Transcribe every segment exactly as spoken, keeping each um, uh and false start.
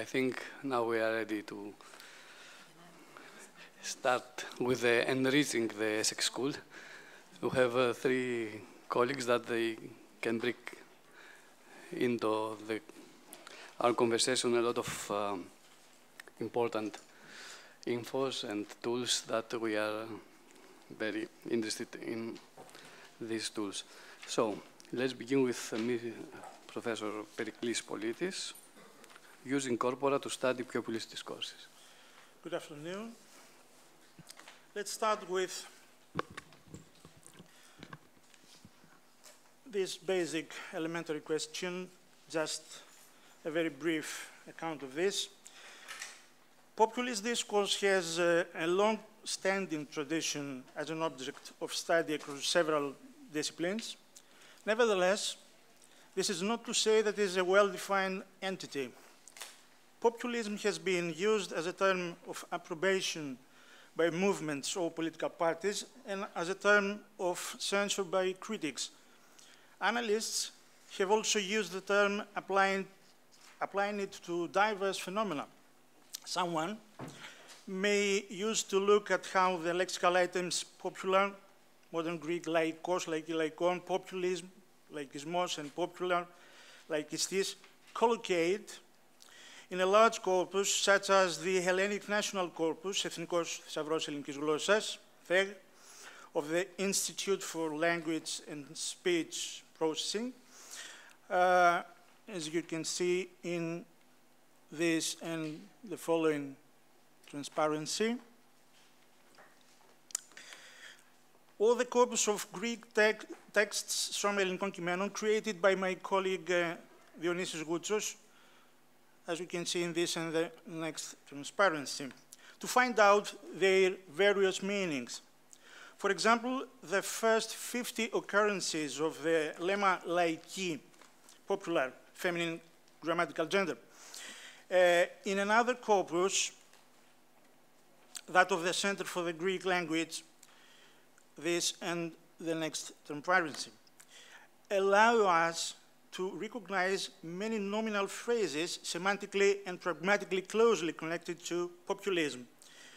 think now we are ready to start with the enriching the Essex School. We have uh, three colleagues that they can bring into the, our conversation a lot of um, important infos and tools that we are very interested in these tools. So let's begin with uh, me, Professor Periklis Politis, using corpora to study populist discourses. Good afternoon. Let's start with this basic elementary question, just a very brief account of this. Populist discourse has uh, a long-standing tradition as an object of study across several disciplines. Nevertheless, this is not to say that it is a well-defined entity. Populism has been used as a term of approbation by movements or political parties and as a term of censure by critics. Analysts have also used the term applying, applying it to diverse phenomena. Someone may use to look at how the lexical items popular, modern Greek laikos, like laikon, populism, laikismos, and popular, laikistis, collocate in a large corpus such as the Hellenic National Corpus, Ethnikos Thesavros Ellinikis Glosas, T H E G, of the Institute for Language and Speech Processing. Uh, as you can see in this and the following transparency, all the corpus of Greek te texts from Ellinikon Kimenon created by my colleague uh, Dionysios Goutsos, as you can see in this and the next transparency, to find out their various meanings. For example, the first fifty occurrences of the lemma laiki, popular, feminine grammatical gender, uh, in another corpus, that of the Center for the Greek Language, this and the next transparency, allow us to recognize many nominal phrases semantically and pragmatically closely connected to populism.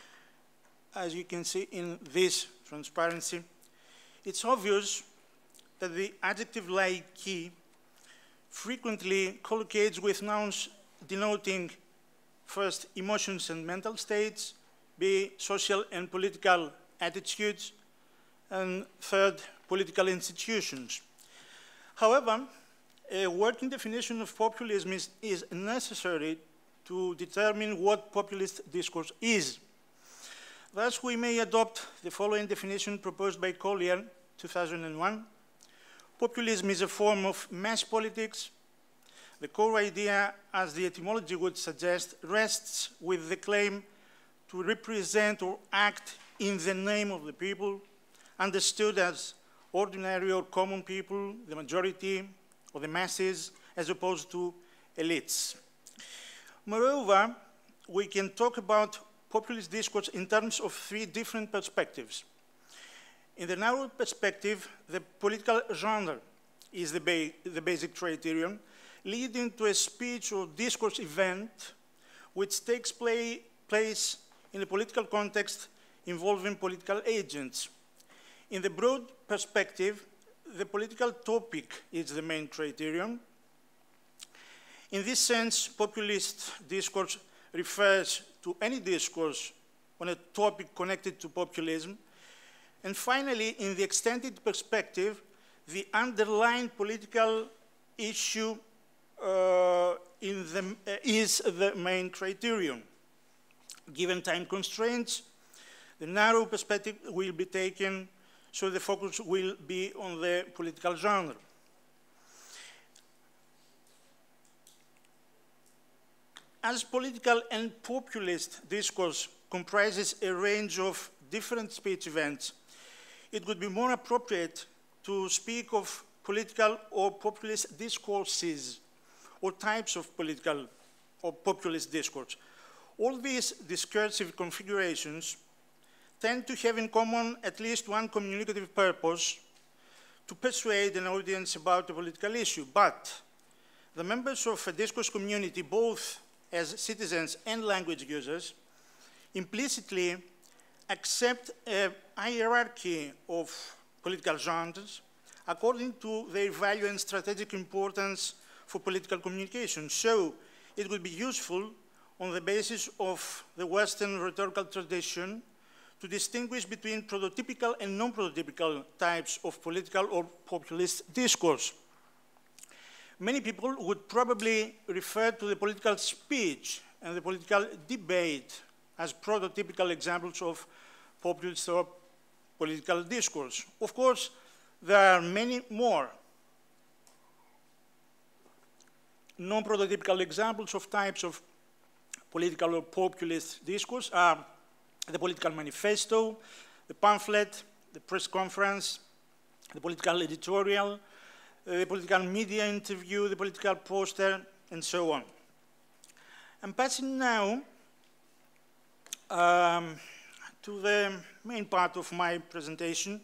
As you can see in this transparency, it's obvious that the adjective laiki frequently collocates with nouns denoting first emotions and mental states, B, social and political attitudes, and third, political institutions. However, a working definition of populism is, is necessary to determine what populist discourse is. Thus, we may adopt the following definition proposed by Collier, two thousand one. Populism is a form of mass politics. The core idea, as the etymology would suggest, rests with the claim to represent or act in the name of the people, understood as ordinary or common people, the majority, or the masses, as opposed to elites. Moreover, we can talk about populist discourse in terms of three different perspectives. In the narrow perspective, the political genre is the, ba the basic criterion, leading to a speech or discourse event which takes play place in a political context involving political agents. In the broad perspective, the political topic is the main criterion. In this sense, populist discourse refers to any discourse on a topic connected to populism. And finally, in the extended perspective, the underlying political issue uh, in the, uh, is the main criterion. Given time constraints, the narrow perspective will be taken, so the focus will be on the political genre. As political and populist discourse comprises a range of different speech events, it would be more appropriate to speak of political or populist discourses or types of political or populist discourse. All these discursive configurations tend to have in common at least one communicative purpose: to persuade an audience about a political issue. But the members of a discourse community, both as citizens and language users, implicitly accept a hierarchy of political genres according to their value and strategic importance for political communication. So it would be useful on the basis of the Western rhetorical tradition to distinguish between prototypical and non-prototypical types of political or populist discourse. Many people would probably refer to the political speech and the political debate as prototypical examples of populist or political discourse. Of course, there are many more non-prototypical examples of types of political or populist discourse are the political manifesto, the pamphlet, the press conference, the political editorial, uh, the political media interview, the political poster, and so on. I'm passing now um, to the main part of my presentation.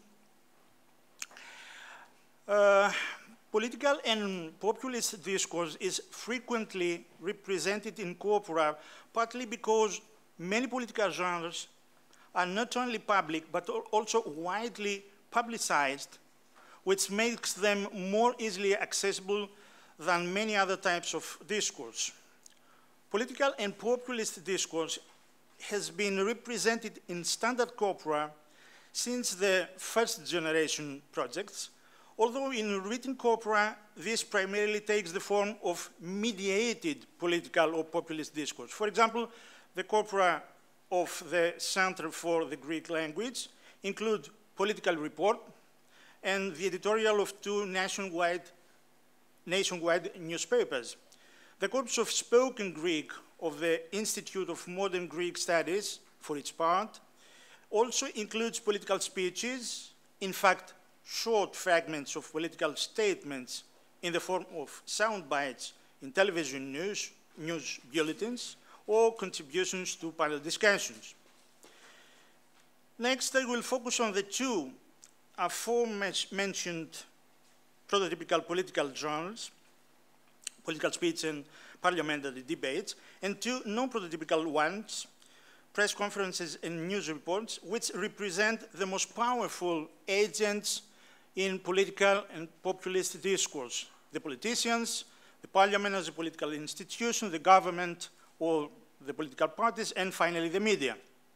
Uh, Political and populist discourse is frequently represented in corpora, partly because many political genres are not only public, but also widely publicized, which makes them more easily accessible than many other types of discourse. Political and populist discourse has been represented in standard corpora since the first generation projects, although in written corpora, this primarily takes the form of mediated political or populist discourse. For example, the corpora of the Center for the Greek Language include political report and the editorial of two nationwide, nationwide newspapers. The corpus of spoken Greek of the Institute of Modern Greek Studies, for its part, also includes political speeches, in fact, short fragments of political statements in the form of sound bites in television news, news bulletins, or contributions to panel discussions. Next, I will focus on the two aforementioned prototypical political genres, political speech and parliamentary debates, and two non-prototypical ones, press conferences and news reports, which represent the most powerful agents in political and populist discourse: the politicians, the parliament as a political institution, the government or the political parties, and finally the media.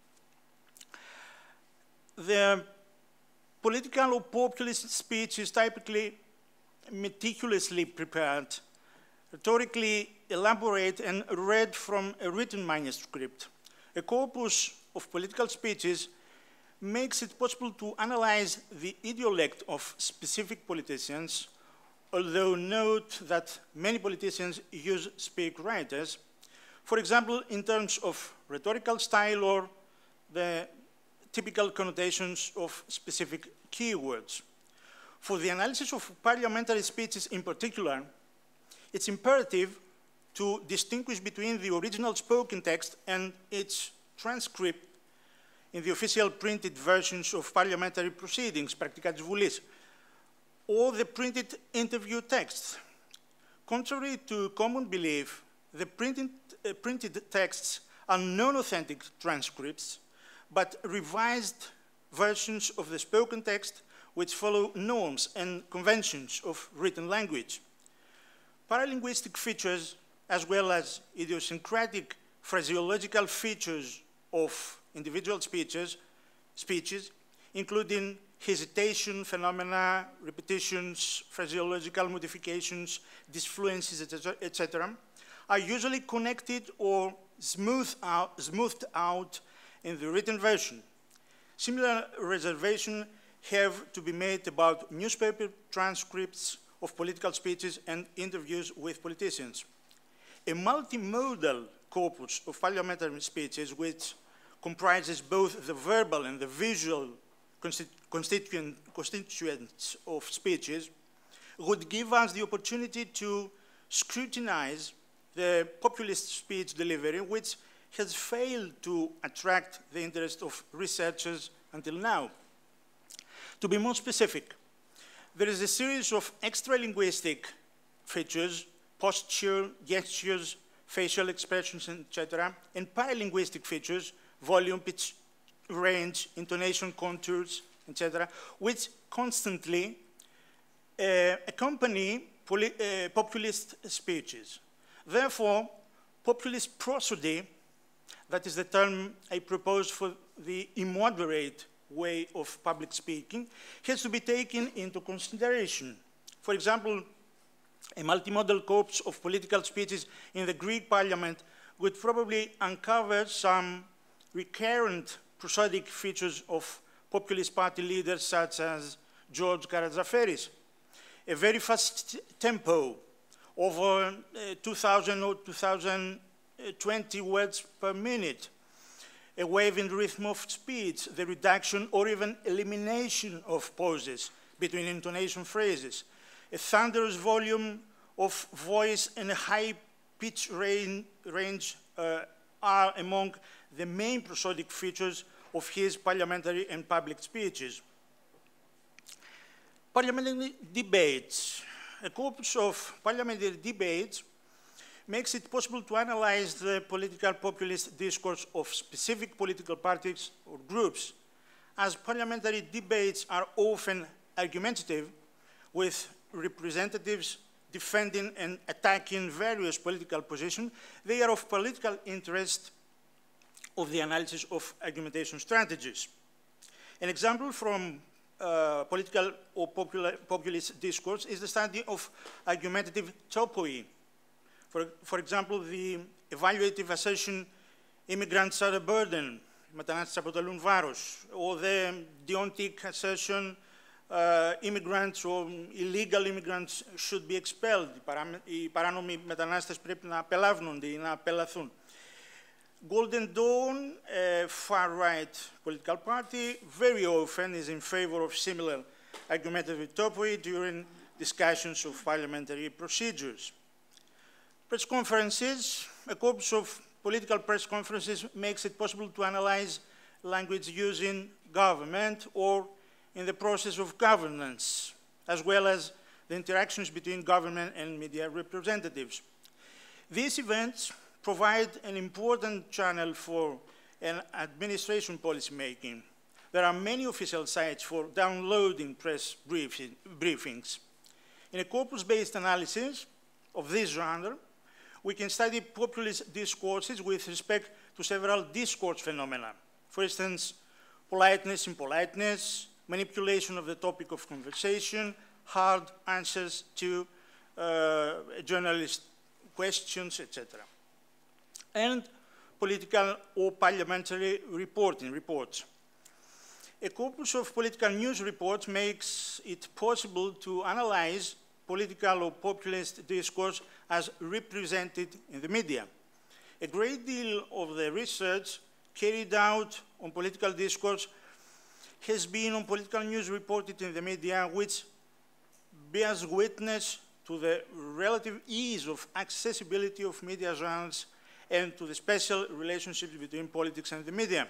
The political or populist speech is typically meticulously prepared, rhetorically elaborate, and read from a written manuscript. A corpus of political speeches makes it possible to analyze the idiolect of specific politicians, although note that many politicians use speak writers, for example, in terms of rhetorical style or the typical connotations of specific keywords. For the analysis of parliamentary speeches in particular, it's imperative to distinguish between the original spoken text and its transcript in the official printed versions of parliamentary proceedings, practica της Βουλής, or the printed interview texts. Contrary to common belief, the printed, uh, printed texts are non-authentic transcripts, but revised versions of the spoken text which follow norms and conventions of written language. Paralinguistic features, as well as idiosyncratic phraseological features of individual speeches, speeches, including hesitation phenomena, repetitions, phraseological modifications, disfluencies, et cetera, are usually connected or smoothed out, smoothed out in the written version. Similar reservations have to be made about newspaper transcripts of political speeches and interviews with politicians. A multimodal corpus of parliamentary speeches, which comprises both the verbal and the visual constituent, constituents of speeches, would give us the opportunity to scrutinize the populist speech delivery, which has failed to attract the interest of researchers until now. To be more specific, there is a series of extra-linguistic features, posture, gestures, facial expressions, et cetera, and paralinguistic features, volume, pitch, range, intonation, contours, et cetera, which constantly uh, accompany uh, populist speeches. Therefore, populist prosody, that is the term I propose for the immoderate way of public speaking, has to be taken into consideration. For example, a multimodal corpus of political speeches in the Greek parliament would probably uncover some recurrent prosodic features of populist party leaders such as George Karatzaferis. A very fast tempo, over uh, two thousand or two thousand twenty words per minute, a wave in the rhythm of speech, the reduction or even elimination of pauses between intonation phrases, a thunderous volume of voice and a high pitch range, range uh, are among the main prosodic features of his parliamentary and public speeches. Parliamentary debates. A corpus of parliamentary debates makes it possible to analyze the political populist discourse of specific political parties or groups, as parliamentary debates are often argumentative, with representatives defending and attacking various political positions. They are of political interest of the analysis of argumentation strategies. An example from uh, political or popular, populist discourse is the study of argumentative topoi. For, for example, the evaluative assertion immigrants are a burden, μετανάστες αποτελούν βάρος, or the deontic assertion uh, immigrants or illegal immigrants should be expelled. Οι παράνομοι μετανάστες πρέπει να απελάβνονται ή να απελαθούν. Golden Dawn, a far-right political party, very often is in favor of similar argumentative topoi during discussions of parliamentary procedures. Press conferences, a corpus of political press conferences makes it possible to analyze language used in government or in the process of governance, as well as the interactions between government and media representatives. These events provide an important channel for an administration policy making. There are many official sites for downloading press briefing, briefings. In a corpus-based analysis of this genre, we can study populist discourses with respect to several discourse phenomena. For instance, politeness, impoliteness, manipulation of the topic of conversation, hard answers to uh, journalist questions, et cetera. And political or parliamentary reporting reports. A corpus of political news reports makes it possible to analyze political or populist discourse as represented in the media. A great deal of the research carried out on political discourse has been on political news reported in the media, which bears witness to the relative ease of accessibility of media genres and to the special relationships between politics and the media.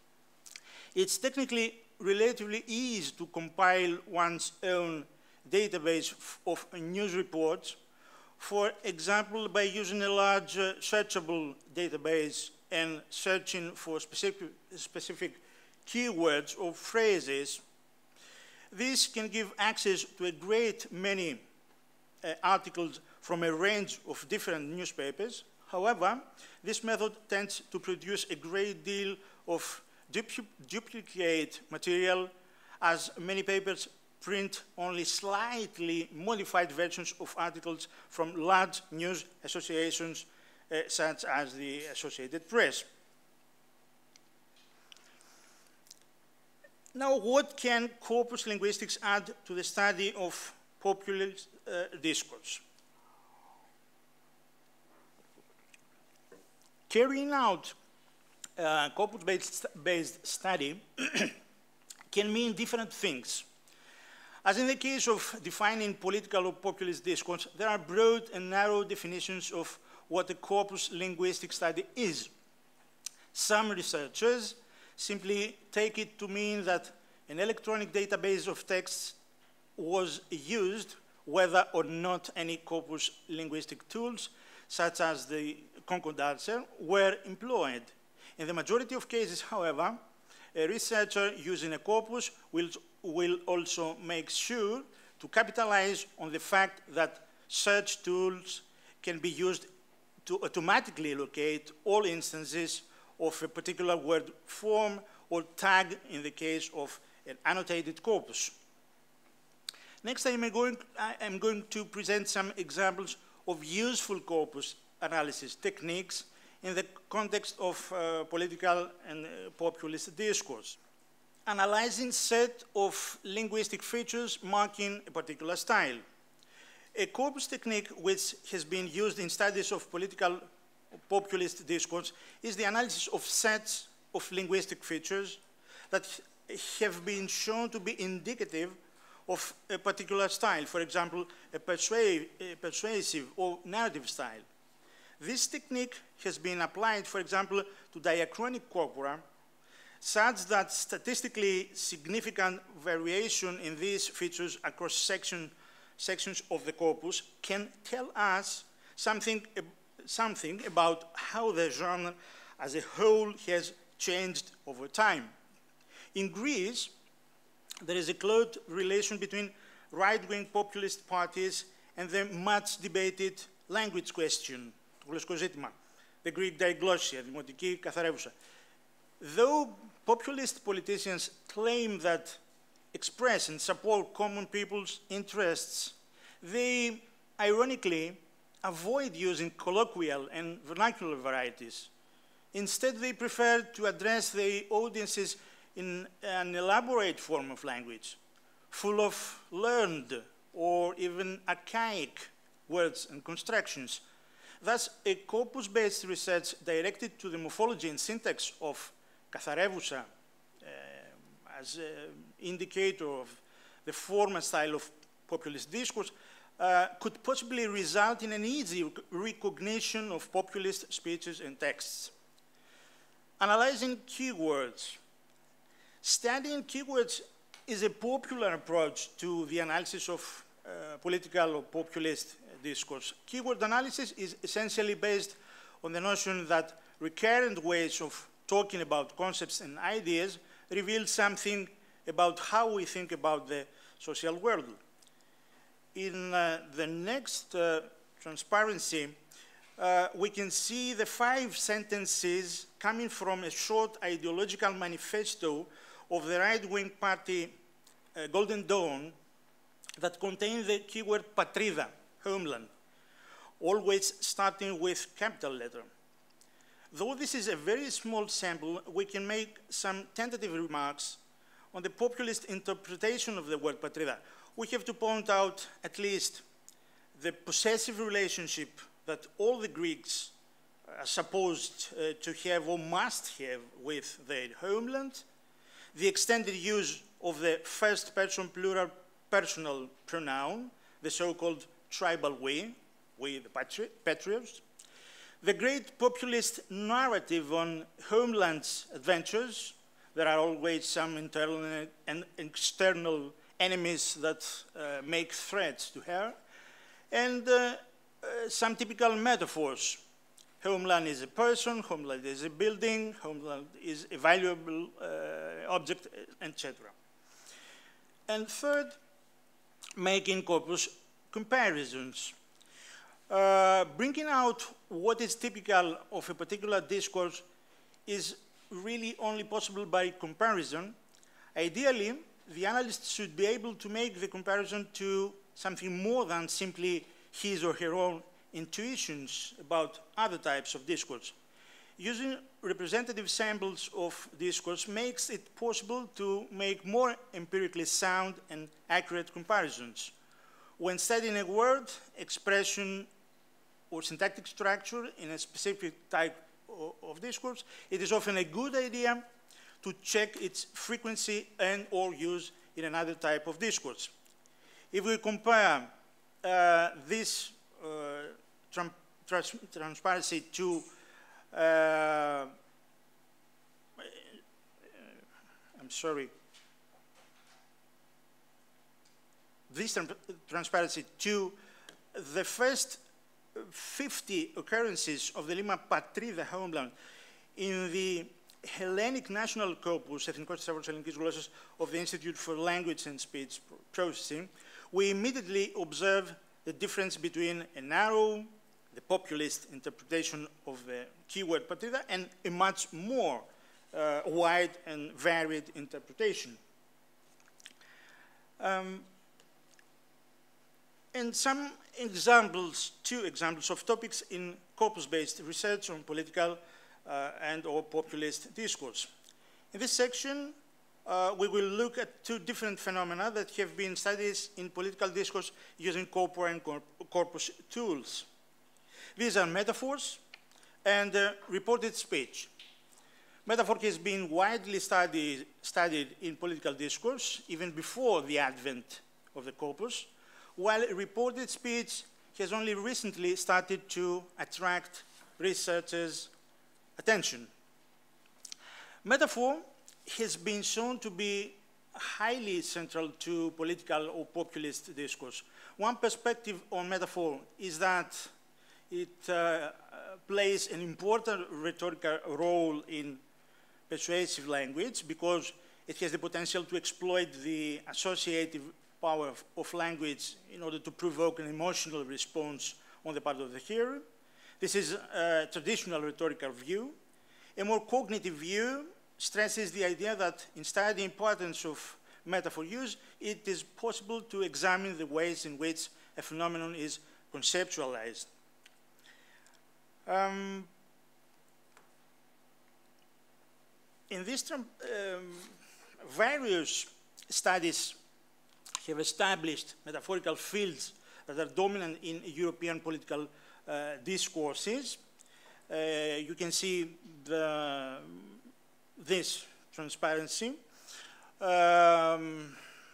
It's technically relatively easy to compile one's own database of news reports, for example, by using a large uh, searchable database and searching for specific, specific keywords or phrases. This can give access to a great many uh, articles from a range of different newspapers. However, this method tends to produce a great deal of dupl duplicate material, as many papers print only slightly modified versions of articles from large news associations uh, such as the Associated Press. Now, what can corpus linguistics add to the study of populist uh, discourse? Carrying out a corpus-based study can mean different things. As in the case of defining political or populist discourse, there are broad and narrow definitions of what a corpus linguistic study is. Some researchers simply take it to mean that an electronic database of texts was used, whether or not any corpus linguistic tools, such as the Concord answer, were employed. In the majority of cases, however, a researcher using a corpus will, will also make sure to capitalize on the fact that search tools can be used to automatically locate all instances of a particular word form or tag in the case of an annotated corpus. Next, I am going, I am going to present some examples of useful corpus analysis techniques in the context of uh, political and uh, populist discourse. Analyzing set of linguistic features marking a particular style. A corpus technique which has been used in studies of political populist discourse is the analysis of sets of linguistic features that have been shown to be indicative of a particular style, for example, a, persua a persuasive or narrative style. This technique has been applied, for example, to diachronic corpora, such that statistically significant variation in these features across section, sections of the corpus can tell us something, something about how the genre as a whole has changed over time. In Greece, there is a close relation between right-wing populist parties and the much debated language question, the Greek diglossia, δημοτική καθαρεύουσα. Though populist politicians claim that express and support common people's interests, they ironically avoid using colloquial and vernacular varieties. Instead, they prefer to address their audiences in an elaborate form of language, full of learned or even archaic words and constructions. Thus, a corpus-based research directed to the morphology and syntax of καθαρεύουσα uh, as an indicator of the form and style of populist discourse uh, could possibly result in an easy recognition of populist speeches and texts. Analyzing keywords. Studying keywords is a popular approach to the analysis of uh, political or populist discourse. Keyword analysis is essentially based on the notion that recurrent ways of talking about concepts and ideas reveal something about how we think about the social world. In uh, the next uh, transparency, uh, we can see the five sentences coming from a short ideological manifesto of the right-wing party uh, Golden Dawn that contain the keyword patridha, homeland, always starting with capital letter. Though this is a very small sample, we can make some tentative remarks on the populist interpretation of the word patridha. We have to point out at least the possessive relationship that all the Greeks are supposed uh, to have or must have with their homeland, the extended use of the first person plural personal pronoun, the so-called tribal we, we the patri patriots, the great populist narrative on homeland's adventures. There are always some internal and external enemies that uh, make threats to her, and uh, uh, some typical metaphors. Homeland is a person, homeland is a building, homeland is a valuable uh, object, et cetera. And third, making corpus comparisons. Uh, bringing out what is typical of a particular discourse is really only possible by comparison. Ideally, the analyst should be able to make the comparison to something more than simply his or her own intuitions about other types of discourse. Using representative samples of discourse makes it possible to make more empirically sound and accurate comparisons. When studying a word, expression, or syntactic structure in a specific type of discourse, it is often a good idea to check its frequency and or use in another type of discourse. If we compare uh, this uh, tran trans transparency to uh, I'm sorry, this tran transparency to the first fifty occurrences of the Lima Patrida homeland in the Hellenic National Corpus, Ethnikos Stavros Hellenikis Glossos, of the Institute for Language and Speech Processing, we immediately observe the difference between a narrow, the populist interpretation of the keyword Patrida, and a much more uh, wide and varied interpretation. Um, and some examples, two examples of topics in corpus-based research on political uh, and or populist discourse. In this section, uh, we will look at two different phenomena that have been studied in political discourse using corpora and corp corpus tools. These are metaphors and uh, reported speech. Metaphor has been widely studied, studied in political discourse even before the advent of the corpus, while reported speech has only recently started to attract researchers' attention. Metaphor has been shown to be highly central to political or populist discourse. One perspective on metaphor is that it uh, plays an important rhetorical role in persuasive language because it has the potential to exploit the associative power of, of language in order to provoke an emotional response on the part of the hearer. This is a traditional rhetorical view. A more cognitive view stresses the idea that in studying the importance of metaphor use, it is possible to examine the ways in which a phenomenon is conceptualized. Um, in this term, um, various studies have established metaphorical fields that are dominant in European political uh, discourses. Uh, you can see the, this transparency. Um,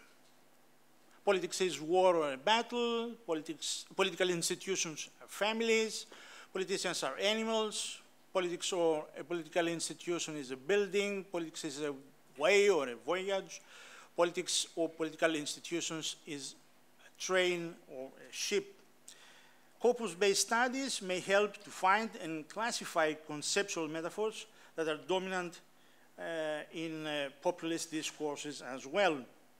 politics is war or a battle. Politics, political institutions are families. Politicians are animals. Politics or a political institution is a building. Politics is a way or a voyage. Politics or political institutions is a train or a ship. Corpus-based studies may help to find and classify conceptual metaphors that are dominant uh, in uh, populist discourses as well.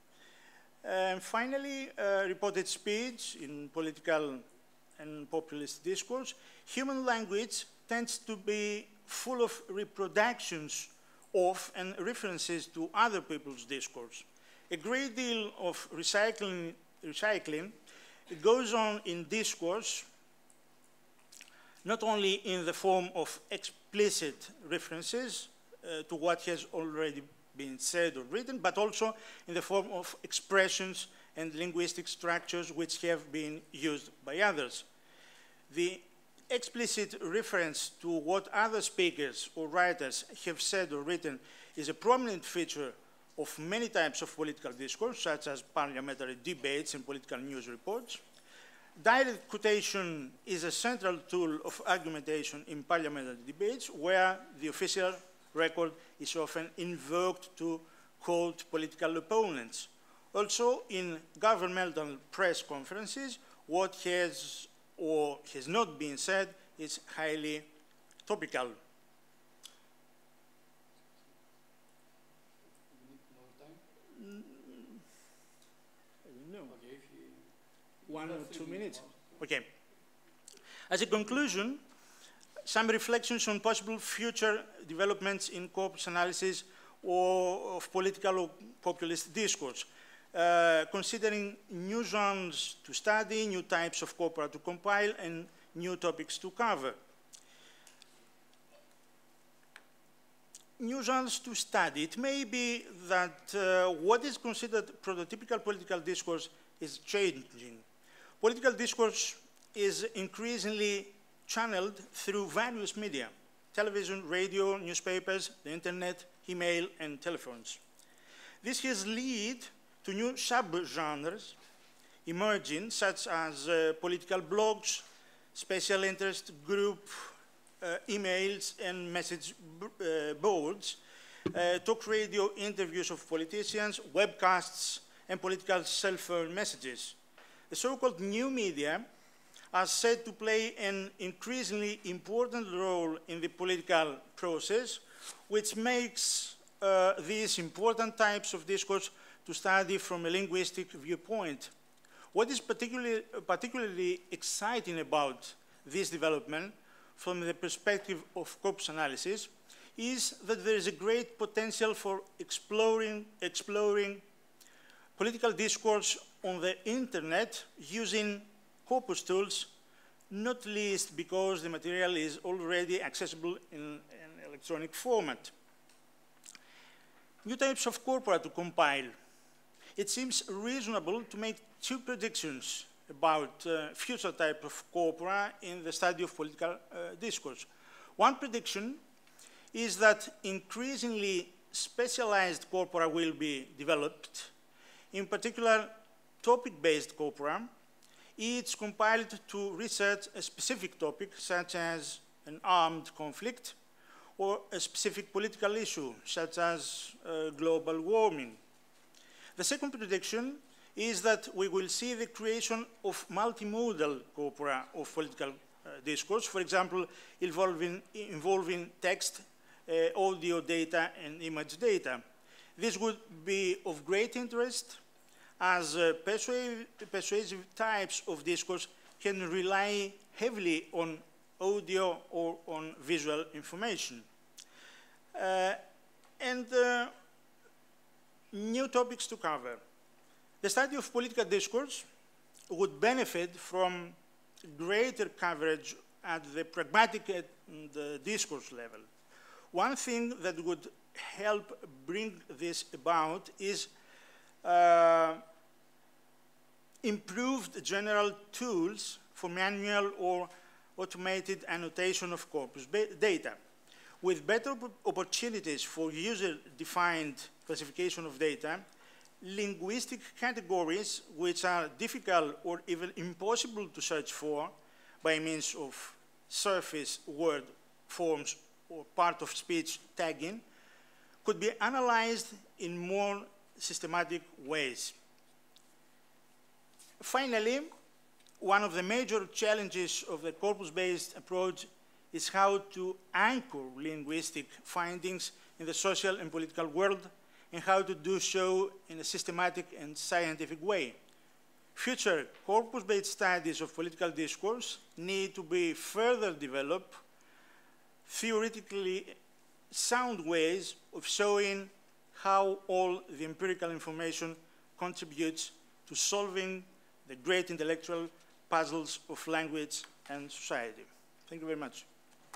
And finally, uh, reported speech in political and populist discourse. Human language tends to be full of reproductions of and references to other people's discourse. A great deal of recycling, recycling goes on in discourse, not only in the form of explicit references uh, to what has already been said or written, but also in the form of expressions and linguistic structures which have been used by others. The explicit reference to what other speakers or writers have said or written is a prominent feature of many types of political discourse, such as parliamentary debates and political news reports. Direct quotation is a central tool of argumentation in parliamentary debates, where the official record is often invoked to quote political opponents. Also, in governmental press conferences, what has or has not been said is highly topical. One or two minutes? Okay. As a conclusion, some reflections on possible future developments in corpus analysis or of political or populist discourse, uh, considering new genres to study, new types of corpora to compile, and new topics to cover. New genres to study. It may be that uh, what is considered prototypical political discourse is changing. Political discourse is increasingly channeled through various media: television, radio, newspapers, the internet, email, and telephones. This has led to new subgenres emerging, such as uh, political blogs, special interest group uh, emails and message uh, boards, uh, talk radio interviews of politicians, webcasts, and political cell phone messages. The so-called new media are said to play an increasingly important role in the political process, which makes uh, these important types of discourse to study from a linguistic viewpoint. What is particularly, particularly exciting about this development from the perspective of corpus analysis is that there is a great potential for exploring, exploring political discourse on the internet using corpus tools, not least because the material is already accessible in an electronic format. New types of corpora to compile. It seems reasonable to make two predictions about uh, future type of corpora in the study of political uh, discourse. One prediction is that increasingly specialized corpora will be developed, in particular topic-based corpora, each compiled to research a specific topic, such as an armed conflict, or a specific political issue, such as uh, global warming. The second prediction is that we will see the creation of multimodal corpora of political uh, discourse, for example, involving, involving text, uh, audio data, and image data. This would be of great interest as uh, persuasive, persuasive types of discourse can rely heavily on audio or on visual information. Uh, and uh, new topics to cover. The study of political discourse would benefit from greater coverage at the pragmatic and the discourse level. One thing that would help bring this about is uh, improved general tools for manual or automated annotation of corpus data. With better opportunities for user-defined classification of data, linguistic categories which are difficult or even impossible to search for by means of surface word forms or part of speech tagging could be analyzed in more systematic ways. Finally, one of the major challenges of the corpus-based approach is how to anchor linguistic findings in the social and political world, and how to do so in a systematic and scientific way. Future corpus-based studies of political discourse need to be further developed, theoretically sound ways of showing how all the empirical information contributes to solving the great intellectual puzzles of language and society. Thank you very much.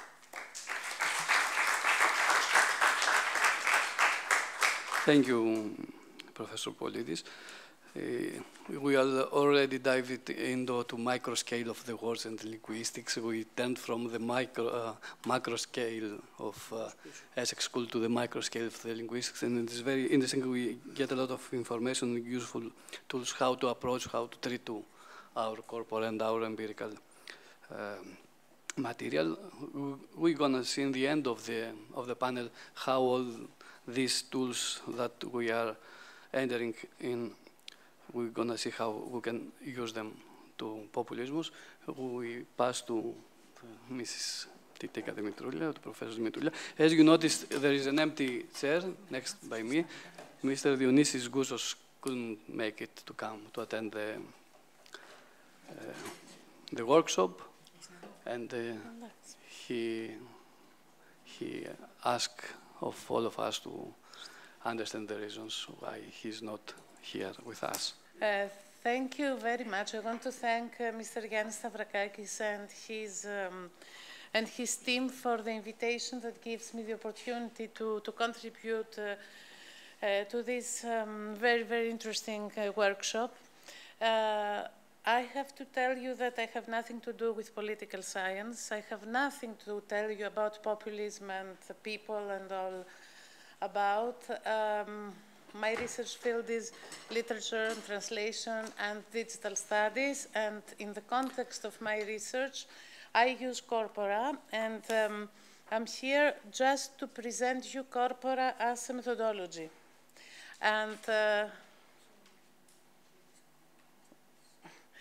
Thank you, Professor Poulidis. Uh, we already dived into the micro scale of the words and linguistics. We turned from the micro, uh, macro scale of uh, Essex School to the micro scale of the linguistics, and it is very interesting. We get a lot of information and useful tools how to approach, how to treat to our corpora and our empirical um, material. We're gonna see in the end of the of the panel how all these tools that we are entering in, we're going to see how we can use them to populismus. We pass to Missus Titika Dimitroulia, to Professor Dimitroulia. As you noticed, there is an empty chair next by me. Mister Dionysis Gousos couldn't make it to come to attend the, uh, the workshop, and uh, he, he asked of all of us to understand the reasons why he's not here with us. Uh, thank you very much. I want to thank uh, Mister Yannis Stavrakakis and his, um, and his team for the invitation that gives me the opportunity to, to contribute uh, uh, to this um, very, very interesting uh, workshop. Uh, I have to tell you that I have nothing to do with political science. I have nothing to tell you about populism and the people and all about. Um, my research field is literature and translation and digital studies, and in the context of my research, I use corpora, and um, I'm here just to present you corpora as a methodology. And uh,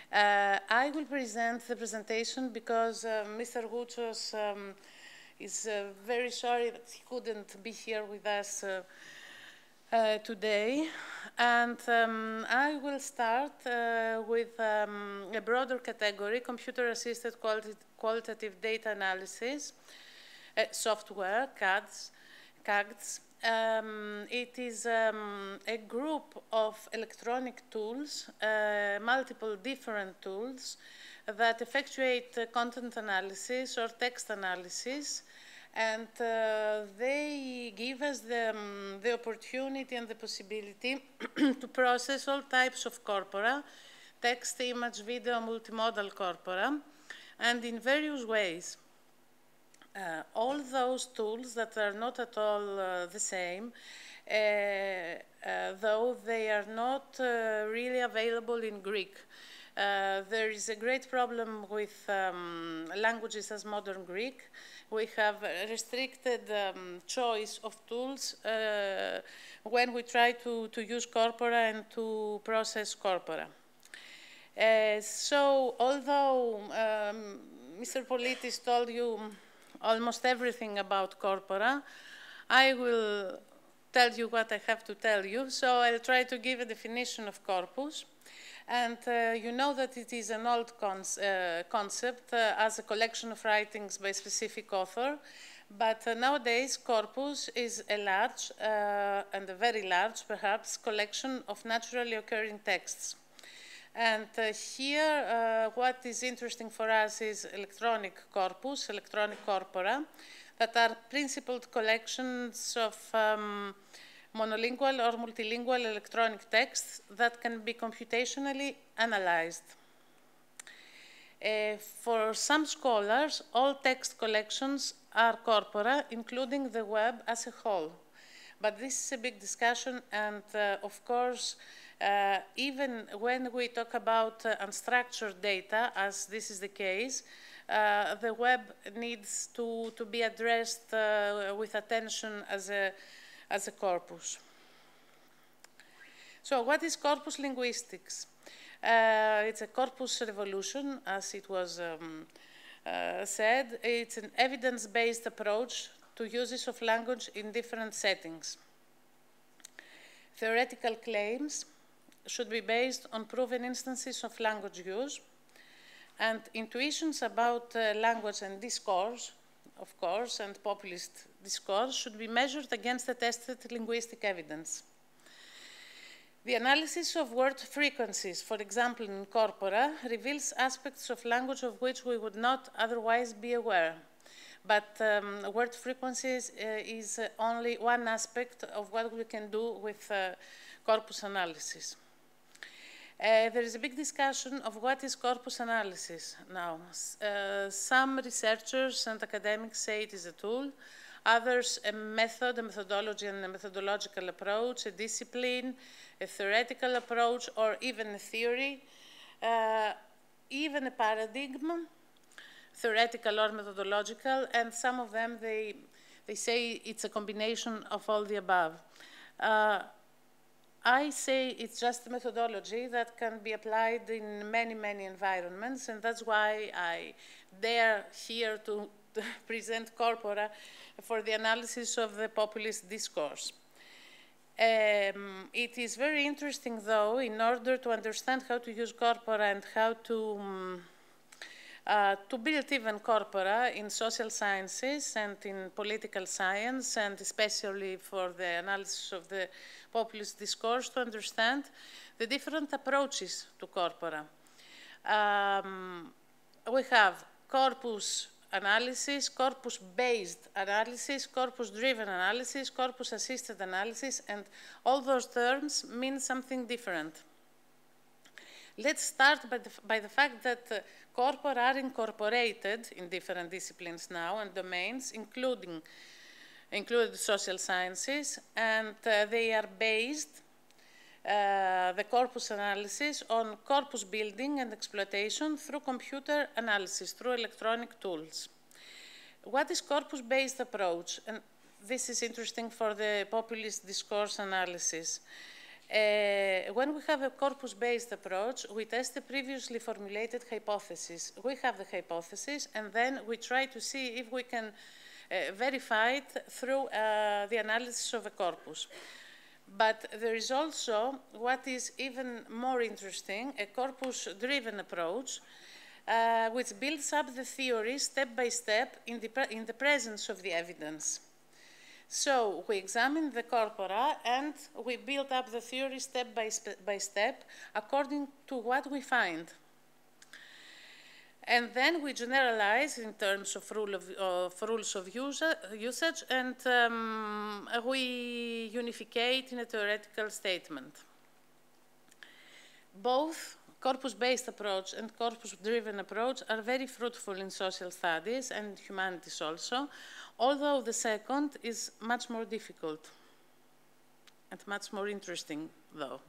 Uh, I will present the presentation because uh, Mister Gouchos um, is uh, very sorry that he couldn't be here with us uh, uh, today. And um, I will start uh, with um, a broader category, computer-assisted quality, qualitative data analysis, uh, software, C A Ds, C A Ds. Um, it is um, a group of electronic tools, uh, multiple different tools that effectuate uh, content analysis or text analysis, and uh, they give us the, um, the opportunity and the possibility to process all types of corpora, text, image, video, multimodal corpora, and in various ways. Uh, all those tools that are not at all uh, the same, uh, uh, though they are not uh, really available in Greek. Uh, there is a great problem with um, languages as modern Greek. We have a restricted um, choice of tools uh, when we try to, to use corpora and to process corpora. Uh, so, although um, Mister Politis told you almost everything about corpora, I will tell you what I have to tell you. So I'll try to give a definition of corpus. And uh, you know that it is an old con uh, concept uh, as a collection of writings by a specific author. But uh, nowadays, corpus is a large, uh, and a very large, perhaps, collection of naturally occurring texts. And uh, here, uh, what is interesting for us is electronic corpus, electronic corpora, that are principled collections of um, monolingual or multilingual electronic texts that can be computationally analyzed. Uh, for some scholars, all text collections are corpora, including the web as a whole. But this is a big discussion, and uh, of course, Uh, even when we talk about uh, unstructured data, as this is the case, uh, the web needs to, to be addressed uh, with attention as a, as a corpus. So what is corpus linguistics? Uh, it's a corpus revolution, as it was um, uh, said. It's an evidence-based approach to uses of language in different settings. Theoretical claims should be based on proven instances of language use, and intuitions about uh, language and discourse, of course, and populist discourse should be measured against the tested linguistic evidence. The analysis of word frequencies, for example in corpora, reveals aspects of language of which we would not otherwise be aware. But um, word frequencies uh, is uh, only one aspect of what we can do with uh, corpus analysis. Uh, there is a big discussion of what is corpus analysis now. Uh, some researchers and academics say it is a tool, others a method, a methodology and a methodological approach, a discipline, a theoretical approach, or even a theory, uh, even a paradigm, theoretical or methodological, and some of them, they, they say it's a combination of all the above. Uh, I say it's just a methodology that can be applied in many, many environments, and that's why I dare here to, to present corpora for the analysis of the populist discourse. Um, it is very interesting, though, in order to understand how to use corpora and how to, um, uh, to build even corpora in social sciences and in political science, and especially for the analysis of the populist discourse, to understand the different approaches to corpora. Um, we have corpus analysis, corpus-based analysis, corpus-driven analysis, corpus-assisted analysis, and all those terms mean something different. Let's start by the, by the fact that uh, corpora are incorporated in different disciplines now and domains, including including social sciences, and uh, they are based, uh, the corpus analysis, on corpus building and exploitation through computer analysis, through electronic tools. What is corpus-based approach? And this is interesting for the populist discourse analysis. Uh, when we have a corpus-based approach, we test the previously formulated hypothesis. We have the hypothesis, and then we try to see if we can uh, verify it through uh, the analysis of a corpus. But there is also what is even more interesting, a corpus-driven approach, uh, which builds up the theory step by step in the, in the presence of the evidence. So we examine the corpora and we build up the theory step by, by step according to what we find. And then we generalize in terms of, rule of, of rules of use, usage, and um, we unificate in a theoretical statement. Both corpus-based approach and corpus-driven approach are very fruitful in social studies and humanities also, although the second is much more difficult and much more interesting, though.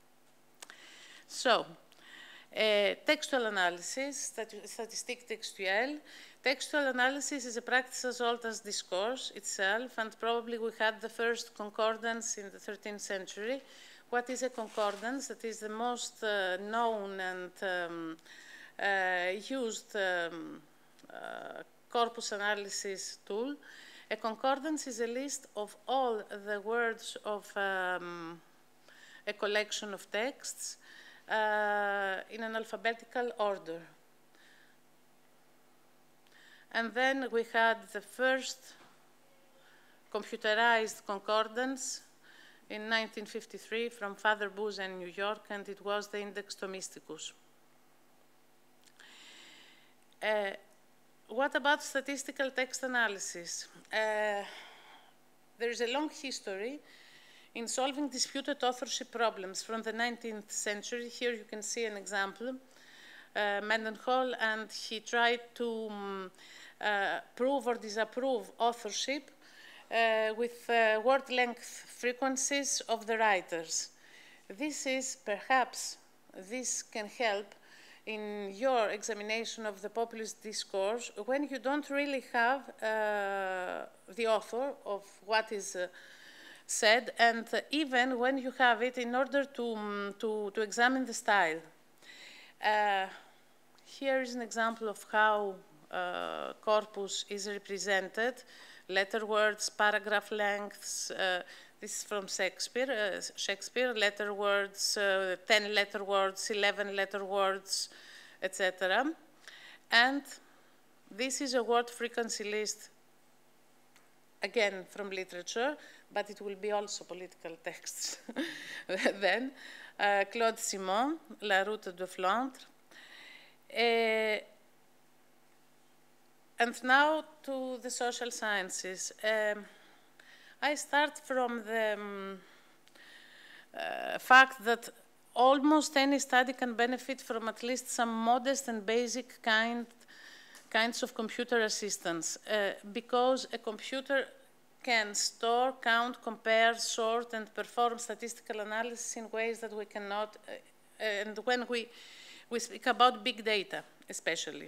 So, uh, textual analysis, statistique textuelle. Textual analysis is a practice as old as discourse itself, and probably we had the first concordance in the thirteenth century. What is a concordance? That is the most uh, known and um, uh, used um, uh, corpus analysis tool. A concordance is a list of all the words of um, a collection of texts uh, in an alphabetical order. And then we had the first computerized concordance in nineteen fifty-three from Father Booz in New York, and it was the Index Thomisticus. Uh, what about statistical text analysis? Uh, there is a long history in solving disputed authorship problems from the nineteenth century. Here you can see an example, uh, Mendenhall, and he tried to um, uh, prove or disapprove authorship Uh, with uh, word length frequencies of the writers. This is perhaps, this can help in your examination of the populist discourse when you don't really have uh, the author of what is uh, said, and uh, even when you have it in order to, um, to, to examine the style. Uh, here is an example of how uh, corpus is represented. Letter words, paragraph lengths, uh, this is from Shakespeare, uh, Shakespeare, letter words, uh, ten letter words, eleven letter words, et cetera. And this is a word frequency list, again from literature, but it will be also political texts. Then, uh, Claude Simon, La Route de Flandre. Uh, And now to the social sciences. Um, I start from the um, uh, fact that almost any study can benefit from at least some modest and basic kind, kinds of computer assistance, uh, because a computer can store, count, compare, sort, and perform statistical analysis in ways that we cannot, uh, and when we, we speak about big data, especially.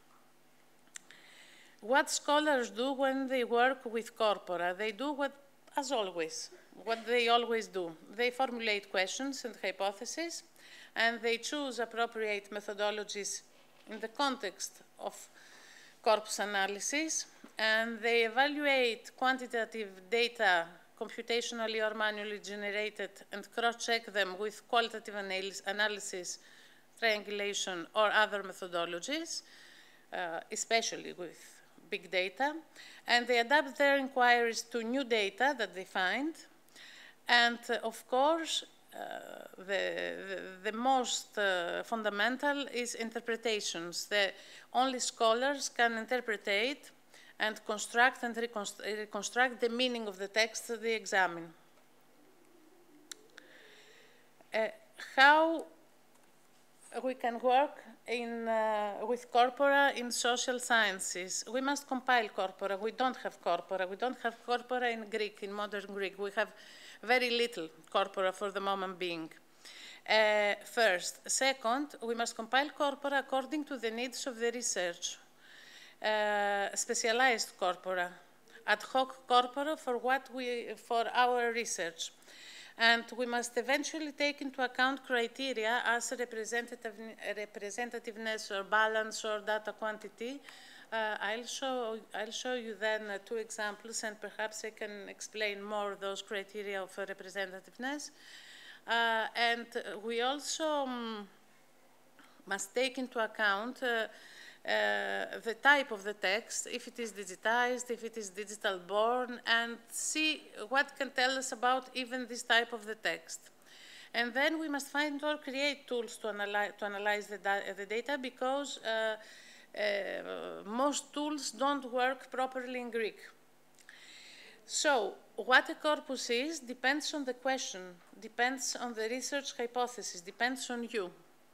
What scholars do when they work with corpora? They do what, as always, what they always do. They formulate questions and hypotheses, and they choose appropriate methodologies in the context of corpus analysis, and they evaluate quantitative data computationally or manually generated and cross-check them with qualitative analysis, triangulation, or other methodologies, uh, especially with big data, and they adapt their inquiries to new data that they find. And uh, of course, uh, the, the, the most uh, fundamental is interpretations. The only scholars can interpret and construct and reconst reconstruct the meaning of the text that they examine. Uh, how we can work in, uh, with corpora in social sciences. We must compile corpora. We don't have corpora. We don't have corpora in Greek, in modern Greek. We have very little corpora for the moment being. Uh, first. Second, we must compile corpora according to the needs of the research. Uh, specialized corpora, ad hoc corpora for, what we, for our research. And we must eventually take into account criteria as representative, representativeness or balance or data quantity. Uh, I'll, show, I'll show you then uh, two examples, and perhaps I can explain more those criteria of uh, representativeness. Uh, and we also um, must take into account uh, uh, the type of the text, if it is digitized, if it is digital born, and see what can tell us about even this type of the text. And then we must find or create tools to analyze, to analyze the, da the data, because uh, uh, most tools don't work properly in Greek. So, what a corpus is depends on the question, depends on the research hypothesis, depends on you.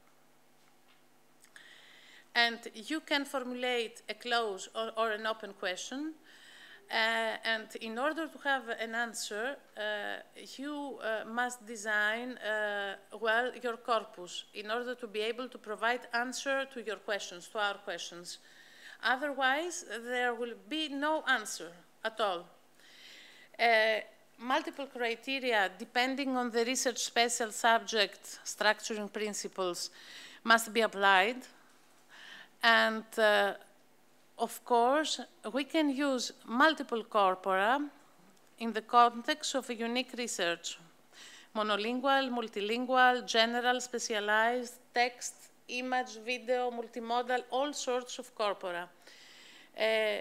And you can formulate a closed or, or an open question, uh, and in order to have an answer, uh, you uh, must design uh, well your corpus in order to be able to provide answer to your questions, to our questions. Otherwise, there will be no answer at all. Uh, multiple criteria, depending on the research special subject structuring principles, must be applied. And uh, of course, we can use multiple corpora in the context of a unique research. Monolingual, multilingual, general, specialized, text, image, video, multimodal, all sorts of corpora. Uh,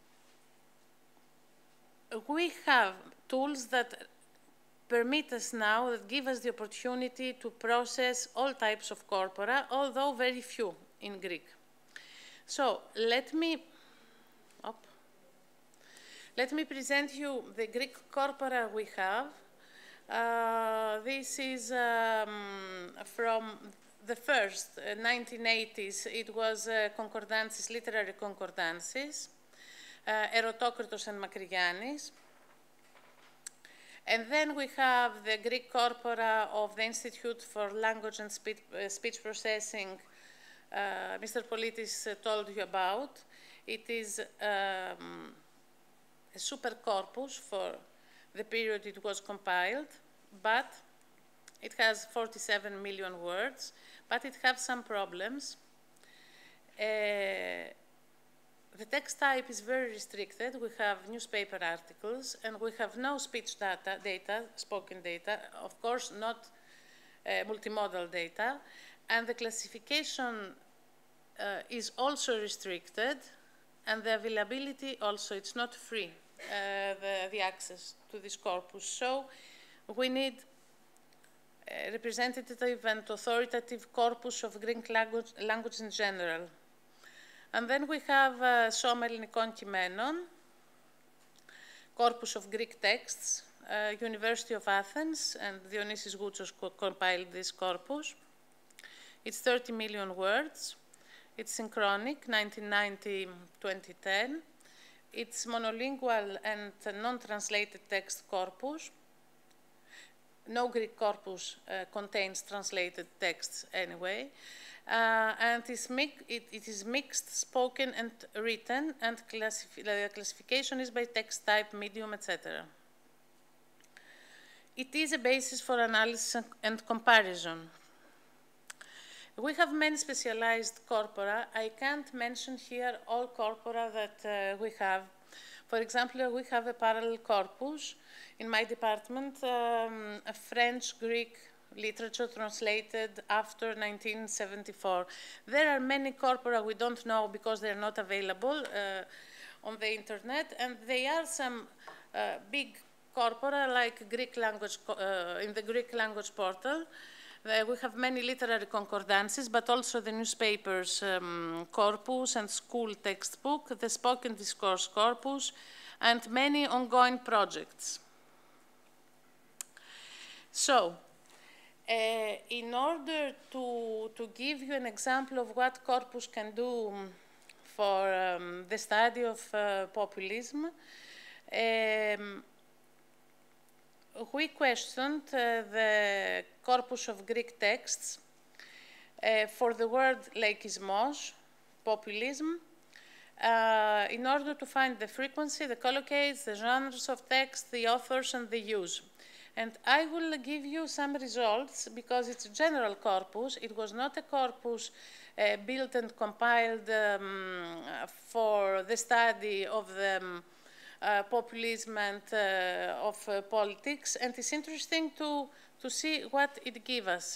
we have tools that permit us now, that give us the opportunity to process all types of corpora, although very few in Greek. So let me, op, let me present you the Greek corpora we have. Uh, this is um, from the first, uh, nineteen eighties. It was uh, concordances, literary concordances, uh, Eratokritos and Makrigiannis. And then we have the Greek corpora of the Institute for Language and Speech, uh, Speech Processing, uh, Mister Politis uh, told you about. It is um, a super corpus for the period it was compiled, but it has forty-seven million words, but it has some problems. Uh, the text type is very restricted. We have newspaper articles, and we have no speech data, data, spoken data, of course not uh, multimodal data, and the classification uh, is also restricted, and the availability also, it's not free, uh, the, the access to this corpus. So we need a representative and authoritative corpus of Greek language, language in general. And then we have uh, Soma Ελληνικών Κειμένων, corpus of Greek texts, uh, University of Athens, and Dionysios Goutsos co compiled this corpus. It's thirty million words. It's synchronic, nineteen ninety to twenty ten. It's monolingual and non-translated text corpus. No Greek corpus uh, contains translated texts anyway. Uh, and it's it, it is mixed, spoken and written, and classif the classification is by text type, medium, et cetera. It is a basis for analysis and comparison. We have many specialized corpora. I can't mention here all corpora that uh, we have. For example, we have a parallel corpus in my department, um, a French-Greek literature translated after nineteen seventy-four. There are many corpora we don't know because they're not available uh, on the internet, and they are some uh, big corpora like Greek language uh, in the Greek language portal. Uh, we have many literary concordances, but also the newspapers um, corpus and school textbook, the spoken discourse corpus, and many ongoing projects. So, Uh, in order to, to give you an example of what corpus can do for um, the study of uh, populism, um, we questioned uh, the corpus of Greek texts uh, for the word leikismos, populism, uh, in order to find the frequency, the collocates, the genres of text, the authors, and the use. And I will give you some results because it's a general corpus. It was not a corpus uh, built and compiled um, for the study of the um, uh, populism and uh, of uh, politics. And it's interesting to, to see what it gives us.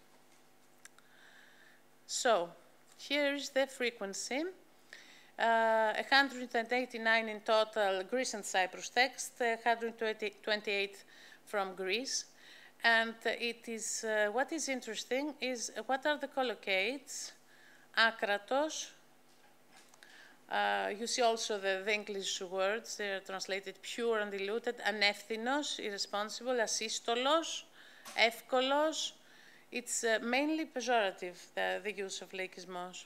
So here is the frequency. Uh, one hundred eighty-nine in total Greece and Cyprus text, one hundred twenty-eight from Greece. And uh, it is, uh, what is interesting is uh, what are the collocates? Akratos. Uh, you see also the, the English words, they are translated pure and diluted. Aneftinos, irresponsible. Asistolos, Evkolos. It's uh, mainly pejorative, the, the use of leikismos.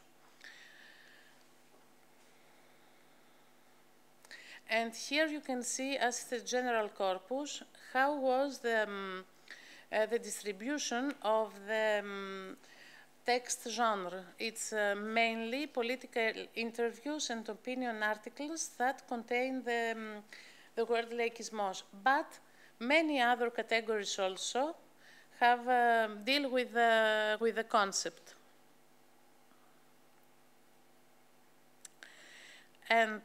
And here you can see, as the general corpus, how was the, um, uh, the distribution of the um, text genre. It's uh, mainly political interviews and opinion articles that contain the, um, the word leikismos. But many other categories also have uh, deal with the, with the concept. And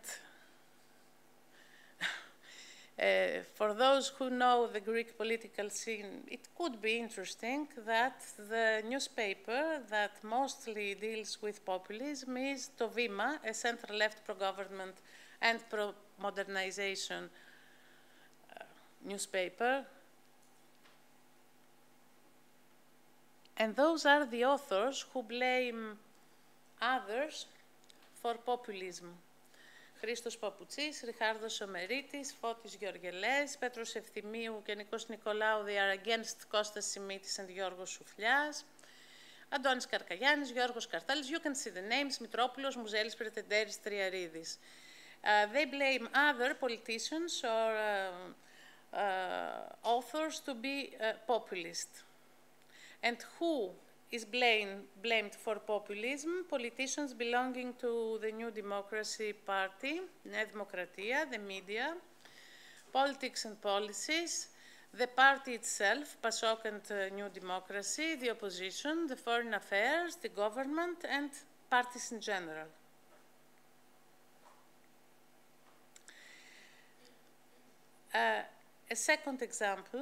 Uh, for those who know the Greek political scene, it could be interesting that the newspaper that mostly deals with populism is To Vima, a center-left pro-government and pro-modernization uh, newspaper. And those are the authors who blame others for populism. Χρήστος Παπουτσής, Ριχάρδος Σομερίτης, Φώτης Γεωργελές, Πέτρος Ευθυμίου και Νικός Νικολάου, they are against Κώστας Σιμίτης and Γιώργος Σουφλιάς, Αντώνης Καρκαγιάννης, Γιώργος Καρτάλης, you can see the names, Μητρόπουλος, Μουζέλης, Πρετεντέρης, Τριαρίδης. Uh, they blame other politicians or uh, uh, authors to be uh, populist. And who is blamed, blamed for populism? Politicians belonging to the New Democracy Party, Nea Demokratia, the media, politics and policies, the party itself, PASOK and uh, New Democracy, the opposition, the foreign affairs, the government, and parties in general. Uh, a second example.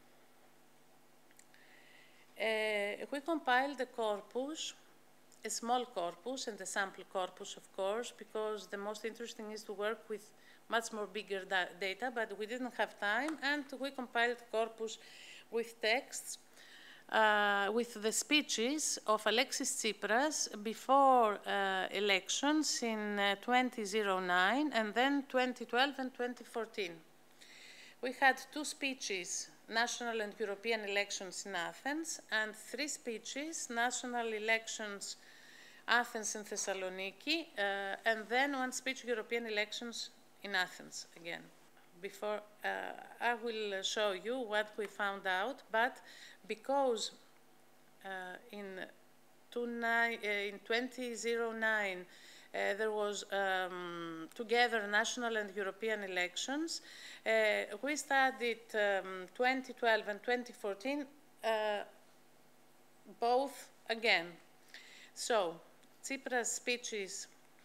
Uh, we compiled a corpus, a small corpus and a sample corpus, of course, because the most interesting is to work with much more bigger da data, but we didn't have time, and we compiled a corpus with texts, uh, with the speeches of Alexis Tsipras before uh, elections in uh, twenty oh nine and then twenty twelve and twenty fourteen. We had two speeches, national and European elections in Athens, and three speeches, national elections, Athens and Thessaloniki, uh, and then one speech, European elections in Athens again. Before, uh, I will show you what we found out, but because uh, in, two nine, uh, in twenty oh nine uh, there was um, together national and European elections, Uh, we studied um, twenty twelve and twenty fourteen uh, both again. So, Tsipras speeches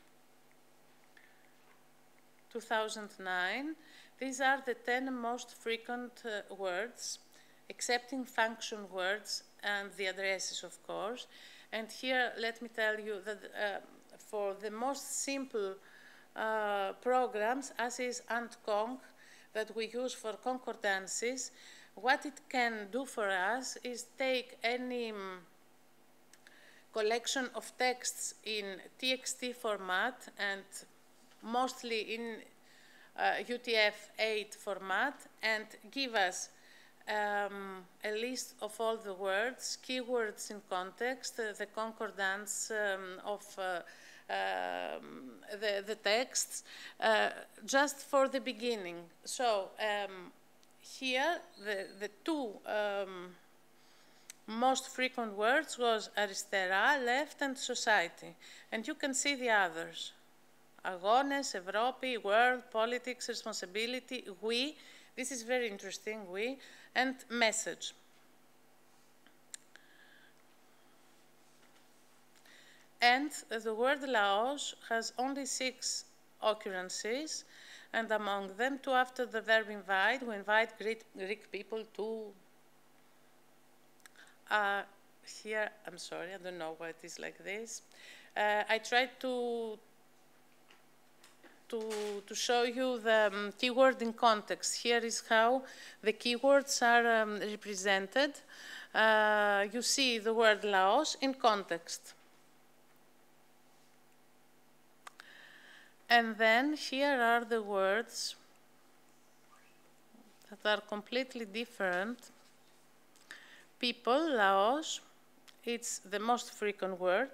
two thousand nine, these are the ten most frequent uh, words, excepting function words and the addresses, of course. And here, let me tell you that uh, for the most simple uh, programs, as is AntConc, that we use for concordances, what it can do for us is take any um, collection of texts in T X T format and mostly in uh, U T F eight format and give us um, a list of all the words, keywords in context, uh, the concordance um, of uh, Um, the, the texts, uh, just for the beginning. So um, here, the, the two um, most frequent words was arisτερά, left, and society. And you can see the others. Αγώνες, Ευρώπη, world, politics, responsibility, we. This is very interesting, we. and message. And the word Laos has only six occurrences, and among them two after the verb invite. We invite Greek, Greek people to, uh, here, I'm sorry, I don't know why it is like this. Uh, I tried to, to, to show you the um, keyword in context. Here is how the keywords are um, represented. Uh, you see the word Laos in context. And then here are the words that are completely different. People, Laos, it's the most frequent word.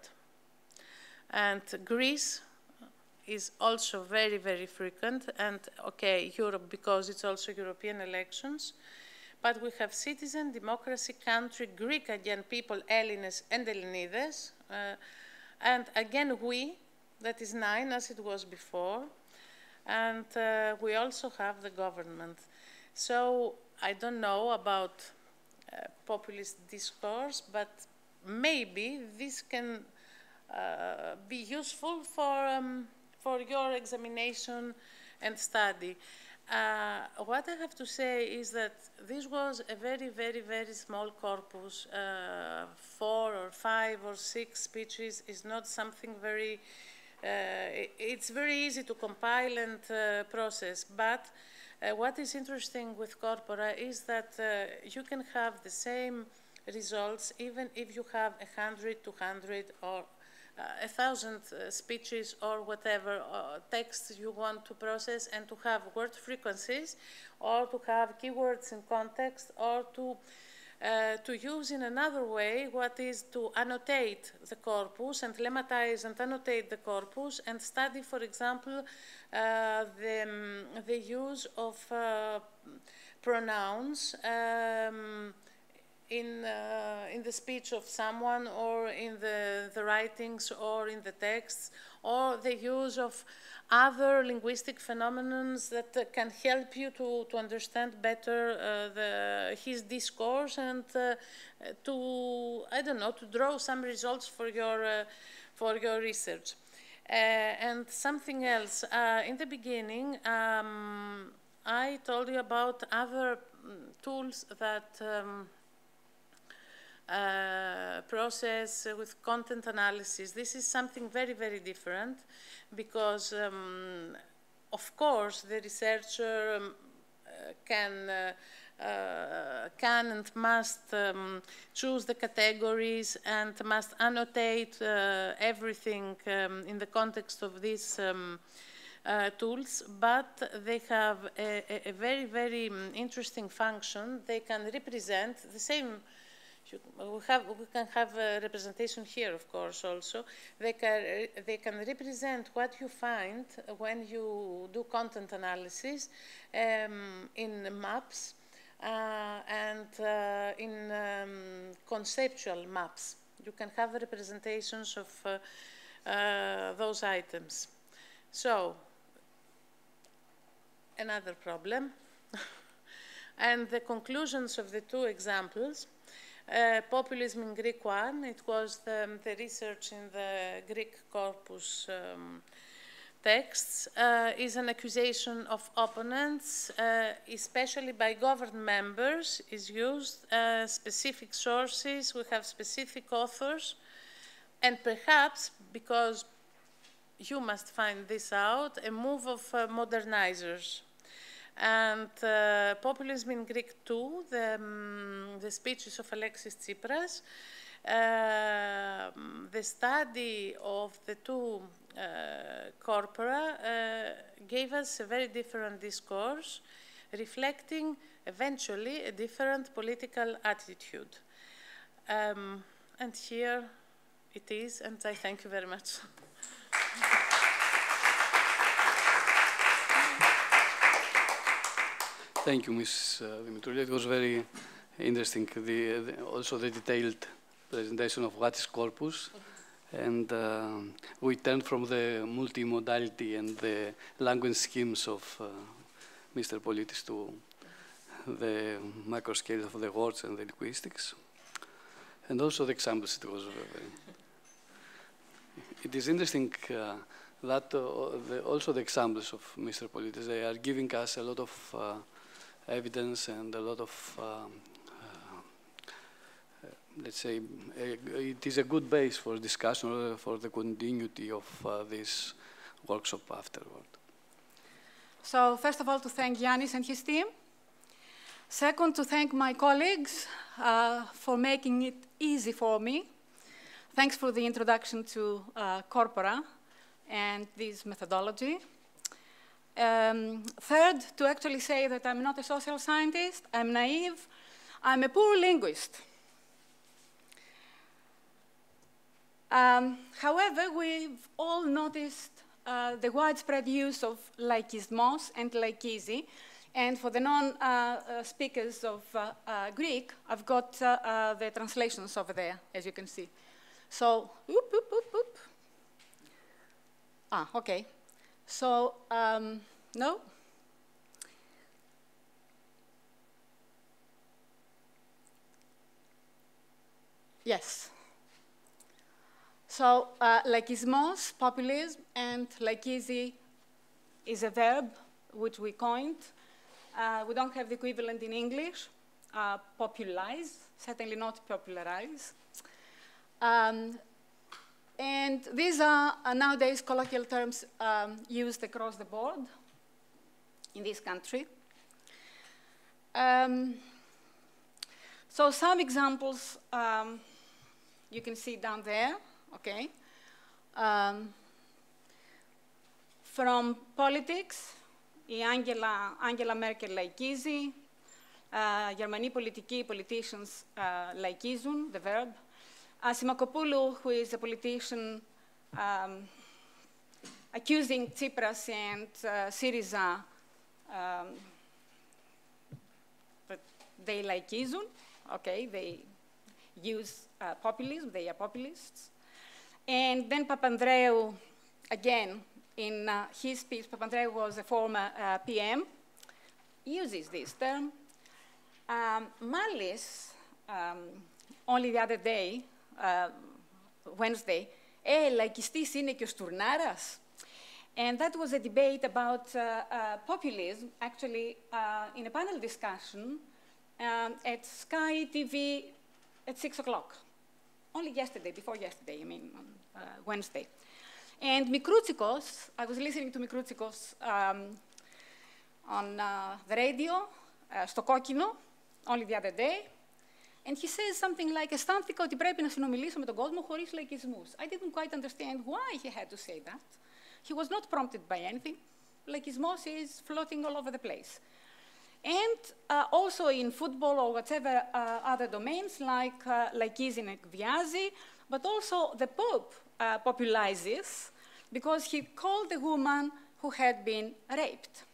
And Greece is also very, very frequent. And okay, Europe, because it's also European elections. But we have citizen, democracy, country, Greek again, people, Hellenes and Hellenides. Uh, and again, we. That is nine, as it was before. And uh, we also have the government. So I don't know about uh, populist discourse, but maybe this can uh, be useful for, um, for your examination and study. Uh, what I have to say is that this was a very, very, very small corpus. Uh, four or five or six speeches is not something very Uh, it's very easy to compile and uh, process, but uh, what is interesting with corpora is that uh, you can have the same results even if you have a hundred, two hundred, or uh, a thousand uh, speeches or whatever uh, texts you want to process, and to have word frequencies, or to have keywords in context, or to Uh, to use in another way what is to annotate the corpus and lemmatize and annotate the corpus and study, for example, uh, the, um, the use of uh, pronouns um, in, uh, in the speech of someone, or in the, the writings, or in the texts, or the use of other linguistic phenomena that uh, can help you to, to understand better uh, the, his discourse, and uh, to, I don't know, to draw some results for your, uh, for your research. Uh, and something else, uh, in the beginning, um, I told you about other tools that um, Uh, process uh, with content analysis. This is something very, very different, because, um, of course, the researcher um, uh, can, uh, uh, can and must um, choose the categories and must annotate uh, everything um, in the context of these um, uh, tools, but they have a, a, a very, very um, interesting function. They can represent the same. We, have, we can have a representation here, of course, also. They can, they can represent what you find when you do content analysis um, in maps uh, and uh, in um, conceptual maps. You can have representations of uh, uh, those items. So, another problem. And the conclusions of the two examples. Uh, populism in Greek one, it was the, the research in the Greek corpus um, texts, uh, is an accusation of opponents, uh, especially by government members, is used, uh, specific sources, we have specific authors, and perhaps, because you must find this out, a move of uh, modernizers. And uh, populism in Greek two, the, um, the speeches of Alexis Tsipras, uh, the study of the two uh, corpora uh, gave us a very different discourse, reflecting eventually a different political attitude. Um, and here it is, and I thank you very much. Thank you, Miz Dimitroulou. It was very interesting, the, the, also the detailed presentation of what is corpus. And uh, we turned from the multimodality and the language schemes of uh, Mister Politis to the macro scale of the words and the linguistics, and also the examples. It was very. It is interesting uh, that uh, the, also the examples of Mister Politis, they are giving us a lot of uh, evidence and a lot of, um, uh, let's say, a, it is a good base for discussion, for the continuity of uh, this workshop afterward. So first of all, to thank Yannis and his team. Second, to thank my colleagues uh, for making it easy for me. Thanks for the introduction to uh, corpora and this methodology. Um, third, to actually say that I'm not a social scientist, I'm naive, I'm a poor linguist. Um, however, we've all noticed uh, the widespread use of laikismos and laikisi, and for the non-speakers uh, uh, of uh, uh, Greek, I've got uh, uh, the translations over there, as you can see. So, oop, oop, oop, oop. Ah, okay. So, um, no. Yes. So, uh, laikismos, populism, and laikisi is a verb which we coined. Uh, we don't have the equivalent in English. Uh, populize, certainly not popularize. Um, and these are uh, nowadays colloquial terms um, used across the board in this country. Um, so some examples um, you can see down there, okay. Um, from politics, η Angela, Angela Merkel laikίζει, uh, Γερμανοί πολιτικοί, politicians uh, laikίζουν, the verb. Asimakopoulou, who is a politician um, accusing Tsipras and uh, Syriza um, that they laikίζουν, okay, they use uh, populism, they are populists. And then Papandreou, again, in uh, his speech, Papandreou was a former uh, P M, uses this term. Um, Malis, um, only the other day, uh, Wednesday, eh, laikιστής είναι και ο Στουρνάρας. And that was a debate about uh, uh, populism, actually uh, in a panel discussion um, at Sky T V at six o'clock. Only yesterday, before yesterday, I mean, on uh, Wednesday. And Mikroutsikos, I was listening to Mikroutsikos um, on uh, the radio, uh, στο κόκκινο, only the other day. And he says something like, αισθάνθηκα ότι πρέπει να συνομιλήσω με τον κόσμο χωρίς λαϊκισμούς. I didn't quite understand why he had to say that. He was not prompted by anything. Laikismos is floating all over the place. And uh, also in football or whatever uh, other domains, like uh, laikίζει and εκβιάζει, but also the Pope uh, populizes because he called the woman who had been raped.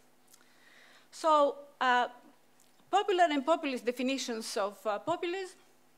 So uh, popular and populist definitions of uh, populism.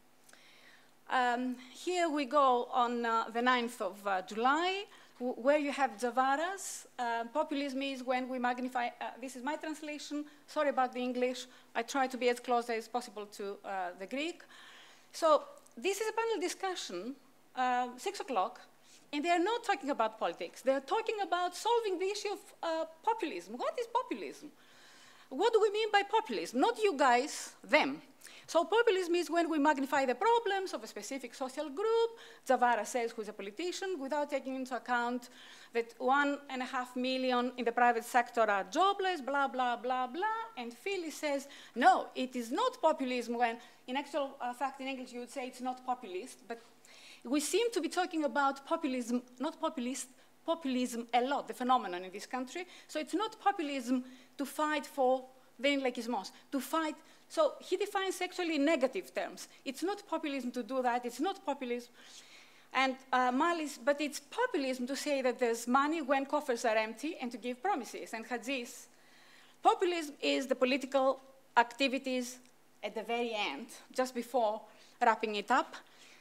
Um, here we go on uh, the ninth of uh, July, where you have Zavaras. Uh, populism is when we magnify, uh, this is my translation, sorry about the English, I try to be as close as possible to uh, the Greek. So this is a panel discussion, uh, six o'clock, and they are not talking about politics, they are talking about solving the issue of uh, populism. What is populism? What do we mean by populism? Not you guys, them. So populism is when we magnify the problems of a specific social group. Zavara says, who's a politician, without taking into account that one and a half million in the private sector are jobless, blah, blah, blah, blah. And Philly says, no, it is not populism when, in actual uh, fact, in English, you would say it's not populist. But we seem to be talking about populism, not populist, populism a lot, the phenomenon in this country. So it's not populism to fight for the laikismos, to fight. So he defines actually in negative terms. It's not populism to do that. It's not populism. And uh, Malis, but it's populism to say that there's money when coffers are empty and to give promises. And Hadzis, populism is the political activities at the very end, just before wrapping it up.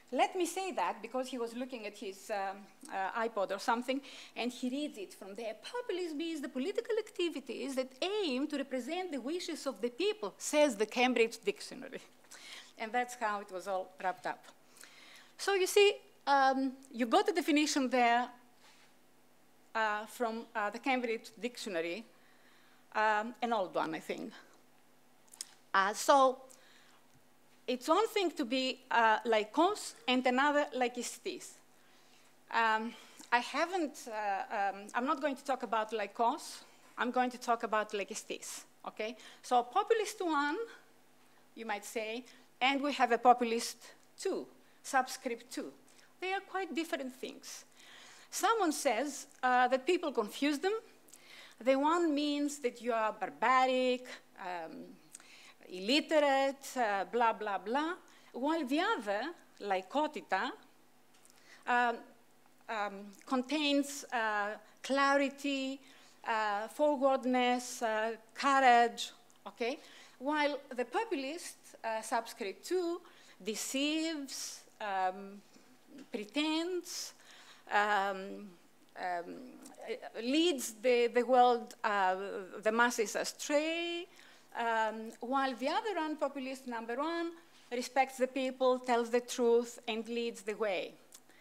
let me say that because he was looking at his um, uh, iPod or something, and he reads it from there. Populism is the political activities that aim to represent the wishes of the people, says the Cambridge Dictionary. And that's how it was all wrapped up. So you see, um, you got the definition there uh, from uh, the Cambridge Dictionary, um, an old one, I think. Uh, so it's one thing to be uh, laikos and another laikistis. Um, I haven't, uh, um, I'm not going to talk about laikos. I'm going to talk about laikistis, okay? So populist one, you might say, and we have a populist two, subscript two. They are quite different things. Someone says uh, that people confuse them. The one means that you are barbaric, um, illiterate, uh, blah, blah, blah, while the other, laikotita, um, um, contains uh, clarity, uh, forwardness, uh, courage, okay? While the populist, uh, subscript two, deceives, um, pretends, um, um, leads the, the world, uh, the masses astray, um, while the other one, populist number one, respects the people, tells the truth, and leads the way.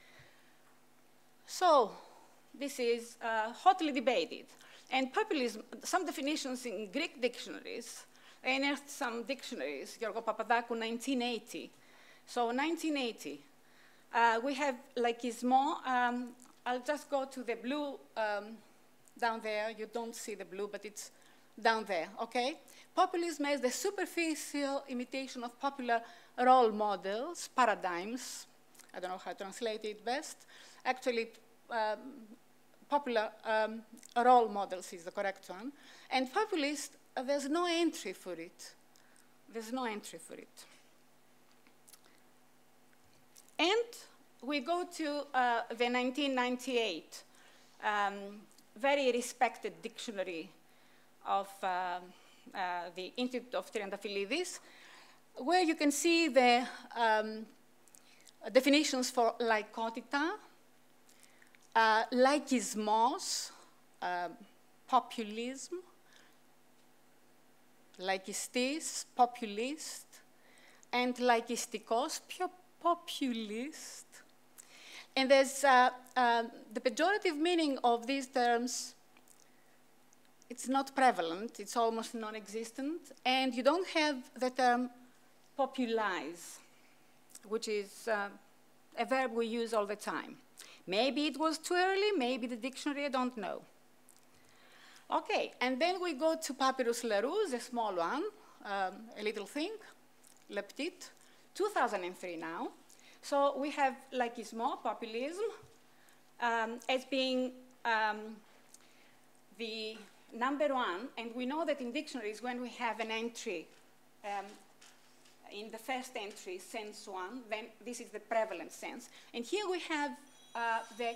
So this is uh, hotly debated. And populism, some definitions in Greek dictionaries, I unearthed some dictionaries, Georgo Papadakou, nineteen eighty. So nineteen eighty, uh, we have laikismo. Um, I'll just go to the blue um, down there. You don't see the blue, but it's down there, okay? Populism is the superficial imitation of popular role models, paradigms. I don't know how to translate it best. Actually, um, popular um, role models is the correct one. And populist, uh, there's no entry for it. There's no entry for it. And we go to uh, the nineteen ninety-eight um, very respected dictionary of uh, uh, the Institute of Triantafylidis, where you can see the um, definitions for laikotita, uh, laikismos, uh, populism, laikistis, populist, and laikistikos, populist. And there's uh, uh, the pejorative meaning of these terms. It's not prevalent, it's almost non-existent, and you don't have the term populize, which is uh, a verb we use all the time. Maybe it was too early, maybe the dictionary, I don't know. Okay, and then we go to Papyrus Larousse, a small one, um, a little thing, le petit, two thousand three now. So we have laikismo, populism, um, as being um, the number one, and we know that in dictionaries when we have an entry, um, in the first entry, sense one, then this is the prevalent sense. And here we have uh, the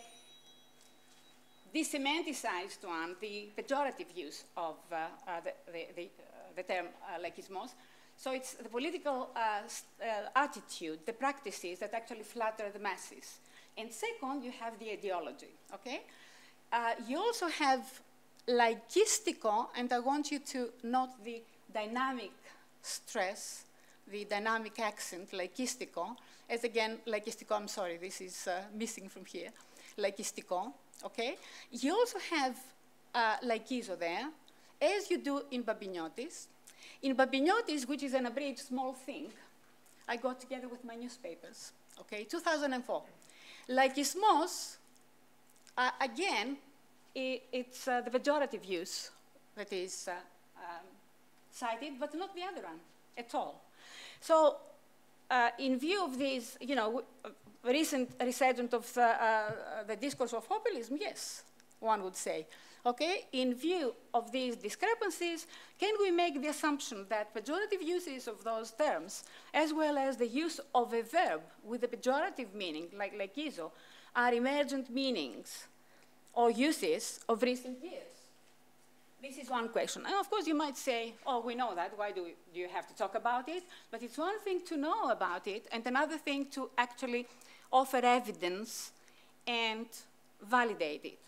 desemanticized one, the pejorative use of uh, uh, the, the, the, uh, the term uh, laikismos. So it's the political uh, uh, attitude, the practices that actually flatter the masses. And second, you have the ideology, okay? Uh, you also have laikistico, and I want you to note the dynamic stress, the dynamic accent, laikistico, as again, laikistico, I'm sorry, this is uh, missing from here, laikistico, okay? You also have uh, laikizo there, as you do in Babiniotis. In Babiniotis, which is an abridged small thing, I got together with my newspapers, okay, two thousand four. Laikismos, uh, again, it, it's uh, the pejorative use that is uh, um, cited, but not the other one at all. So uh, in view of this, you know, recent resurgence of the, uh, the discourse of populism, yes, one would say. Okay, in view of these discrepancies, can we make the assumption that pejorative uses of those terms, as well as the use of a verb with a pejorative meaning, like laikizo, are emergent meanings or uses of recent years? This is one question. And of course, you might say, oh, we know that. Why do, we, do you have to talk about it? But it's one thing to know about it, and another thing to actually offer evidence and validate it.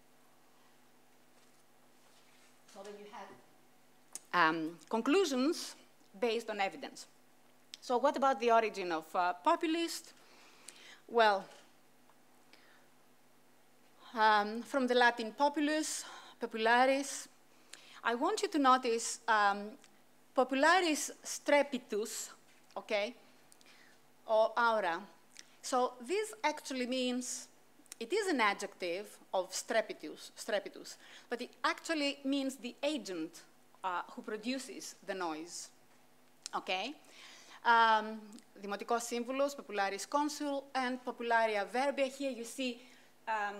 So that you have um, conclusions based on evidence. So what about the origin of uh, populist? Well, um, from the Latin populus, popularis, I want you to notice um, popularis strepitus, okay, or aura. So this actually means, it is an adjective of strepitus, strepitus, but it actually means the agent uh, who produces the noise, okay? Um, Δημοτικός σύμβουλος, popularis consul, and popularia verbia. Here you see um,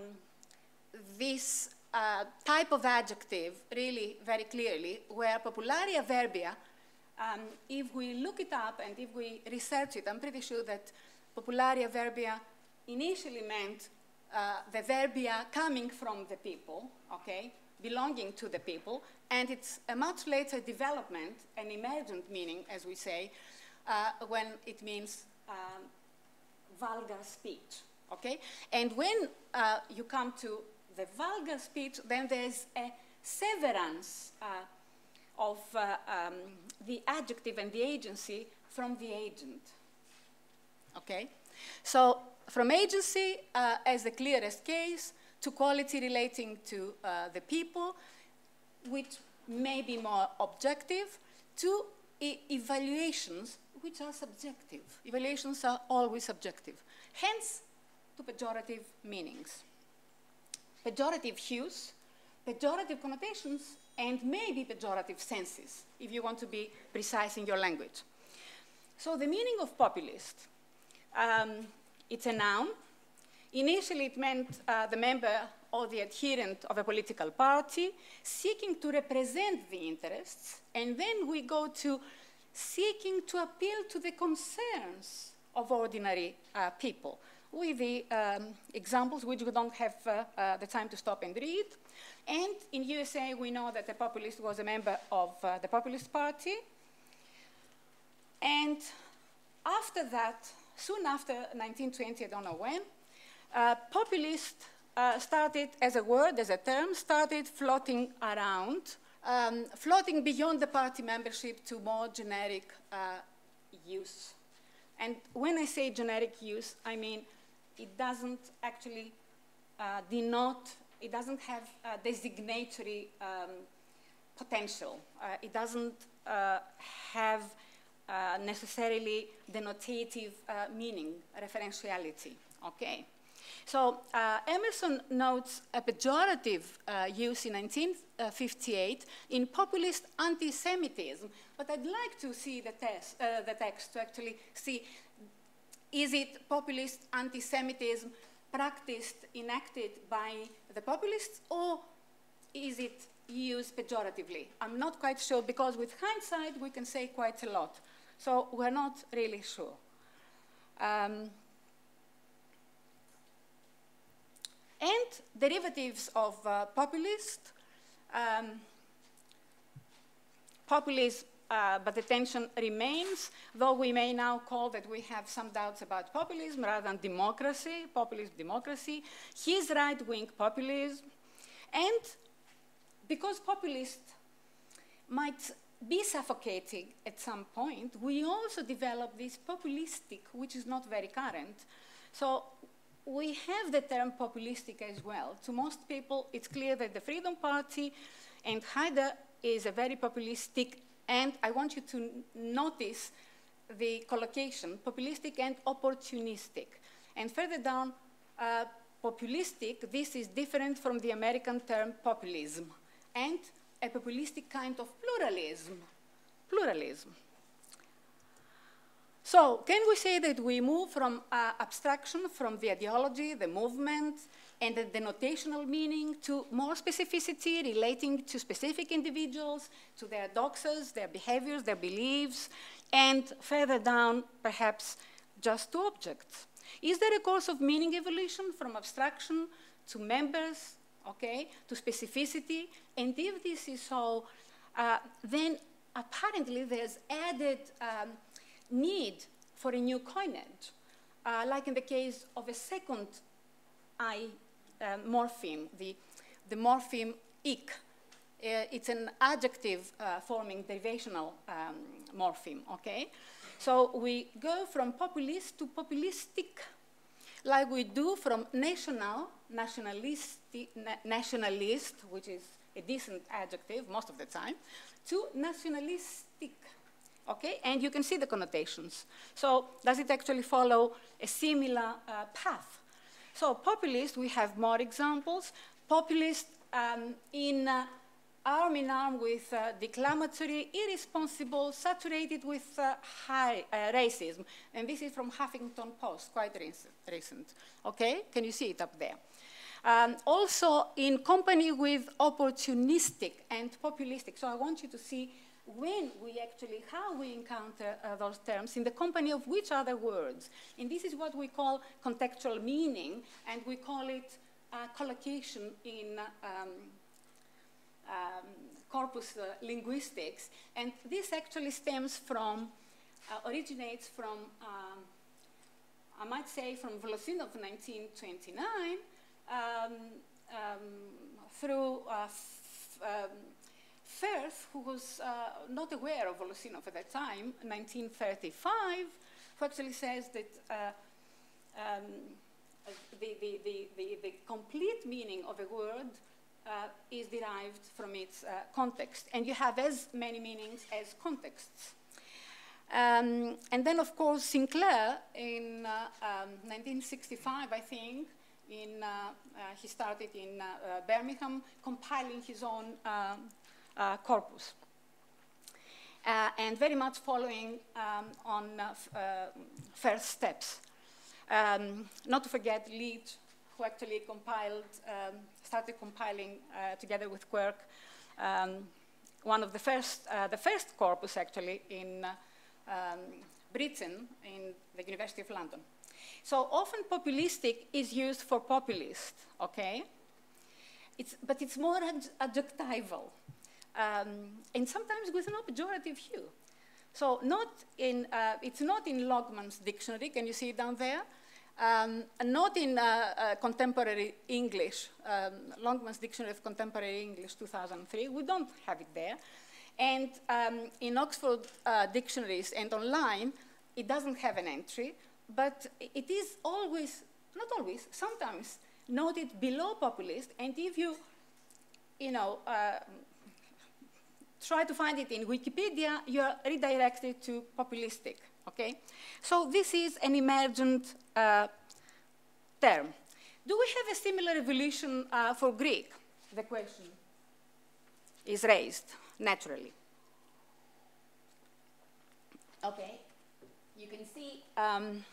this uh, type of adjective really very clearly, where popularia verbia, um, if we look it up and if we research it, I'm pretty sure that popularia verbia initially meant uh, the verbia coming from the people, okay, belonging to the people, and it's a much later development, an emergent meaning, as we say, uh, when it means um, vulgar speech, okay? And when uh, you come to the vulgar speech, then there's a severance uh, of uh, um, the adjective and the agency from the agent, okay? So from agency uh, as the clearest case to quality relating to uh, the people, which may be more objective, to e evaluations which are subjective. Evaluations are always subjective. Hence, to pejorative meanings. Pejorative hues, pejorative connotations, and maybe pejorative senses, if you want to be precise in your language. So the meaning of populist, um, it's a noun. Initially, it meant uh, the member or the adherent of a political party seeking to represent the interests, and then we go to seeking to appeal to the concerns of ordinary uh, people, with the um, examples which we don't have uh, uh, the time to stop and read. And in U S A, we know that the populist was a member of uh, the Populist Party. And after that, soon after nineteen twenty, I don't know when, uh, populist uh, started as a word, as a term, started floating around, um, floating beyond the party membership to more generic uh, use. And when I say generic use, I mean it doesn't actually uh, denote, it doesn't have uh, designatory um, potential. Uh, it doesn't uh, have uh, necessarily denotative uh, meaning, referentiality, okay? So uh, Emerson notes a pejorative uh, use in nineteen fifty-eight in populist anti-Semitism, but I'd like to see the, test, uh, the text to actually see, is it populist anti-Semitism practiced, enacted by the populists, or is it used pejoratively? I'm not quite sure, because with hindsight, we can say quite a lot. So we're not really sure. Um, and derivatives of uh, populist, um, populism, uh, but the tension remains, though we may now call that we have some doubts about populism rather than democracy, populist democracy, his right-wing populism, and because populist might be suffocating at some point, we also develop this populistic, which is not very current. So we have the term populistic as well. To most people, it's clear that the Freedom Party and Haider is a very populistic, and I want you to notice the collocation, populistic and opportunistic. And further down, uh, populistic, this is different from the American term populism, and a populistic kind of pluralism, pluralism. So can we say that we move from uh, abstraction, from the ideology, the movement, and the denotational meaning to more specificity relating to specific individuals, to their doxas, their behaviors, their beliefs, and further down, perhaps, just to objects? Is there a course of meaning evolution from abstraction to members okay, to specificity. And if this is so, uh, then apparently there's added um, need for a new coinage, uh, like in the case of a second I uh, morpheme, the, the morpheme ik. Uh, it's an adjective uh, forming derivational um, morpheme, okay? So we go from populist to populistic, like we do from national, nationalistic, na nationalist, which is a decent adjective most of the time, to nationalistic, okay? And you can see the connotations. So does it actually follow a similar uh, path? So populist, we have more examples. Populist um, in uh, arm in arm with uh, declamatory, irresponsible, saturated with uh, high uh, racism. And this is from Huffington Post, quite recent. Okay, can you see it up there? Um, also in company with opportunistic and populistic. So I want you to see when we actually, how we encounter uh, those terms, in the company of which other words. And this is what we call contextual meaning, and we call it uh, collocation in uh, um, Um, corpus uh, linguistics, and this actually stems from, uh, originates from, um, I might say, from Volosinov nineteen twenty-nine, um, um, through uh, f um, Firth, who was uh, not aware of Volosinov at that time, nineteen thirty-five, who actually says that uh, um, the, the, the, the, the complete meaning of a word Uh, is derived from its uh, context. And you have as many meanings as contexts. Um, and then, of course, Sinclair in uh, um, nineteen sixty-five, I think, in, uh, uh, he started in uh, uh, Birmingham, compiling his own uh, uh, corpus. Uh, and very much following um, on uh, uh, first steps. Um, not to forget Leach, who actually compiled, um, started compiling uh, together with Quirk, um, one of the first, uh, the first corpus actually in uh, um, Britain in the University of London. So often populistic is used for populist, okay? It's, but it's more ad adjectival, um, and sometimes with an pejorative hue. So not in, uh, it's not in Logman's dictionary, can you see it down there? Um, not in uh, uh, contemporary English, um, Longman's Dictionary of Contemporary English, two thousand three, we don't have it there. And um, in Oxford uh, dictionaries and online, it doesn't have an entry, but it is always, not always, sometimes noted below populist, and if you, you know, uh, try to find it in Wikipedia, you're redirected to populistic. Okay, so this is an emergent uh, term. Do we have a similar evolution uh, for Greek? The question is raised naturally. Okay, you can see um,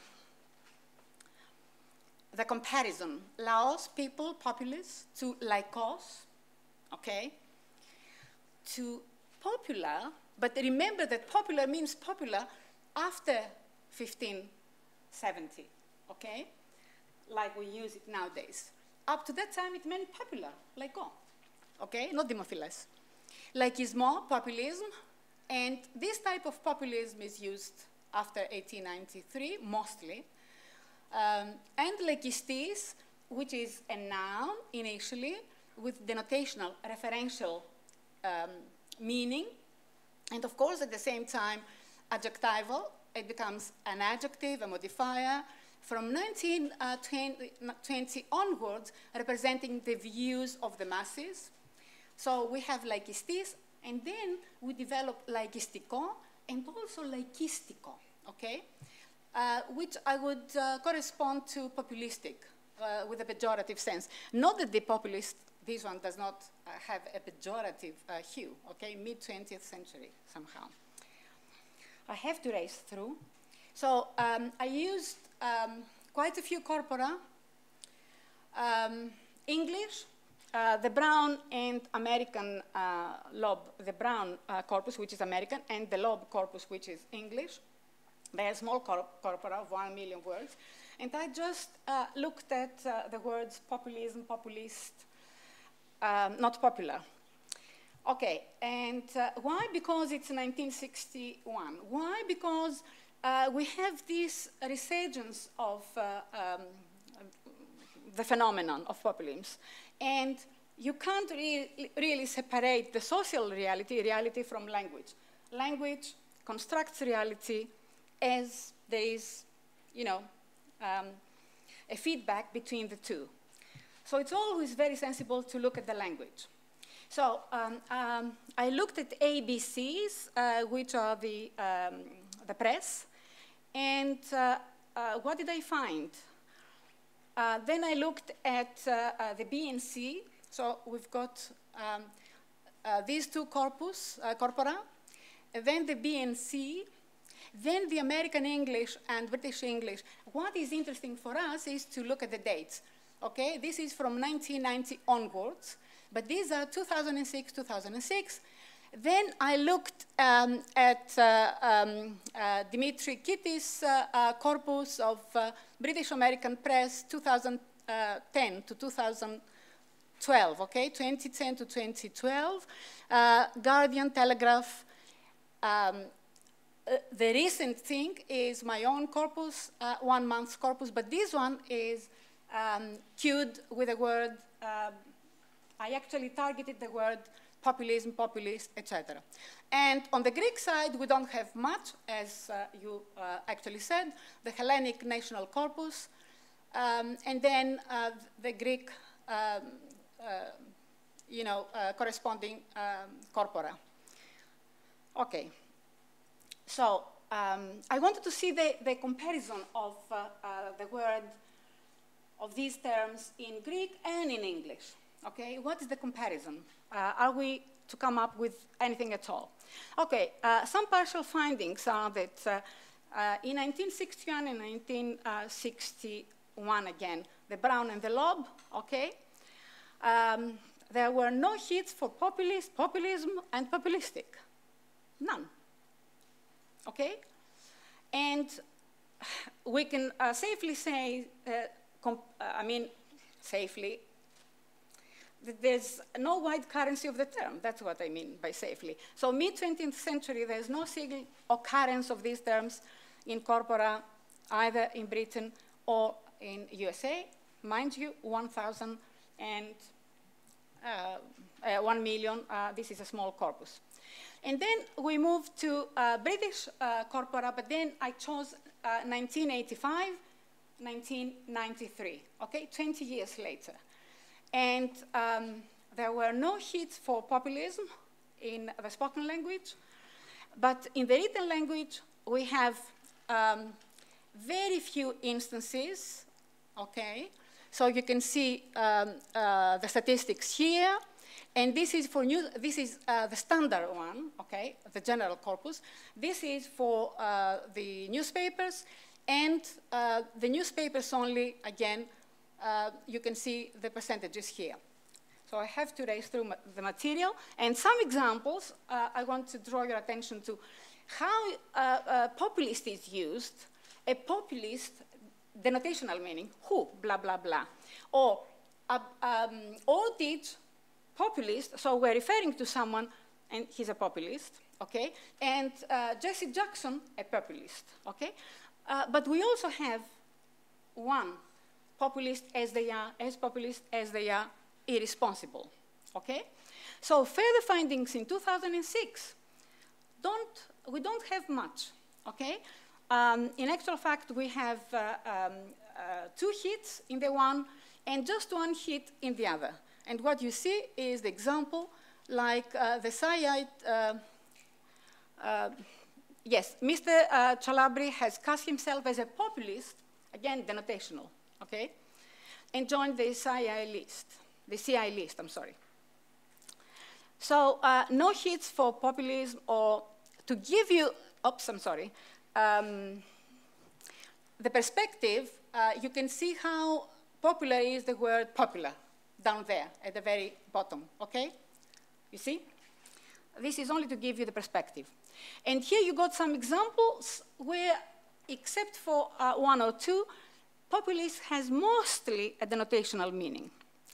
the comparison. Laos, people, populace, to laikos, okay, to popular, but remember that popular means popular after fifteen seventy, okay? Like we use it nowadays. Up to that time, it meant popular, laiko, okay? Not demophiles. Laikismo, populism, and this type of populism is used after eighteen ninety-three, mostly. Um, and laikistis, which is a noun initially, with denotational, referential um, meaning, and of course, at the same time, adjectival, it becomes an adjective, a modifier, from nineteen twenty onwards, representing the views of the masses. So we have laikistis, and then we develop laikistiko, and also laikistiko, okay? Uh, which I would uh, correspond to populistic, uh, with a pejorative sense. Not that the populist, this one does not uh, have a pejorative uh, hue, okay? mid twentieth century, somehow. I have to race through. So um, I used um, quite a few corpora. Um, English, uh, the Brown and American uh, lob, the Brown uh, corpus, which is American, and the lob corpus, which is English. They are small corp corpora of one million words. And I just uh, looked at uh, the words populism, populist, um, not popular. Okay, and uh, why? Because it's nineteen sixty-one. Why? Because uh, we have this resurgence of uh, um, the phenomenon of populism, and you can't really, really separate the social reality, reality from language. Language constructs reality as there is, you know, um, a feedback between the two. So it's always very sensible to look at the language. So um, um, I looked at A B Cs, uh, which are the, um, the press, and uh, uh, what did I find? Uh, then I looked at uh, uh, the B and C. So we've got um, uh, these two corpus, uh, corpora, then the B and C, then the American English and British English. What is interesting for us is to look at the dates. Okay, this is from nineteen ninety onwards, but these are two thousand six, two thousand six. Then I looked um, at uh, um, uh, Dimitri Kittis' uh, uh, corpus of uh, British American press two thousand ten to two thousand twelve, okay, twenty ten to twenty twelve, uh, Guardian, Telegraph. Um, uh, the recent thing is my own corpus, uh, one month's corpus, but this one is um, cued with the word, uh, I actually targeted the word populism, populist, et cetera. And on the Greek side, we don't have much, as uh, you uh, actually said, the Hellenic National Corpus, um, and then uh, the Greek, um, uh, you know, uh, corresponding um, corpora. Okay. So um, I wanted to see the, the comparison of uh, uh, the word of these terms in Greek and in English. Okay, what is the comparison? Uh, are we to come up with anything at all? Okay, uh, some partial findings are that uh, uh, in nineteen sixty-one and nineteen sixty-one again, the Brown and the Loeb, okay, um, there were no hits for populist, populism, and populistic. None. Okay? And we can uh, safely say, uh, comp uh, I mean, safely, that there's no wide currency of the term. That's what I mean by safely. So mid-twentieth century, there's no single occurrence of these terms in corpora, either in Britain or in U S A. Mind you, one thousand and uh, uh, one million, uh, this is a small corpus. And then we moved to uh, British uh, corpora, but then I chose uh, nineteen eighty-five, nineteen ninety-three, okay, twenty years later. And um, there were no hits for populism in the spoken language, but in the written language, we have um, very few instances, okay? So you can see um, uh, the statistics here. And this is for new, this is uh, the standard one, okay, the general corpus. This is for uh, the newspapers, and uh, the newspapers only, again, uh, you can see the percentages here. So I have to race through ma the material, and some examples, uh, I want to draw your attention to how uh, uh, populist is used. A populist, denotational meaning, who, blah, blah, blah. Or, uh, um, or did, populist, so we're referring to someone, and he's a populist, okay? And uh, Jesse Jackson, a populist, okay? Uh, but we also have one, populist as they are, as populist as they are, irresponsible, okay? So further findings in two thousand six, don't, we don't have much, okay? Um, in actual fact, we have uh, um, uh, two hits in the one, and just one hit in the other. And what you see is the example, like uh, the Sayite, uh, uh, yes, Mister Uh, Chalabri has cast himself as a populist, again, denotational, okay, and joined the C I list, the C I list, I'm sorry. So uh, no hits for populism, or to give you, oops, I'm sorry, um, the perspective, uh, you can see how popular is the word popular. Down there at the very bottom, okay? You see? This is only to give you the perspective. And here you got some examples where, except for uh, one or two, populist has mostly a denotational meaning.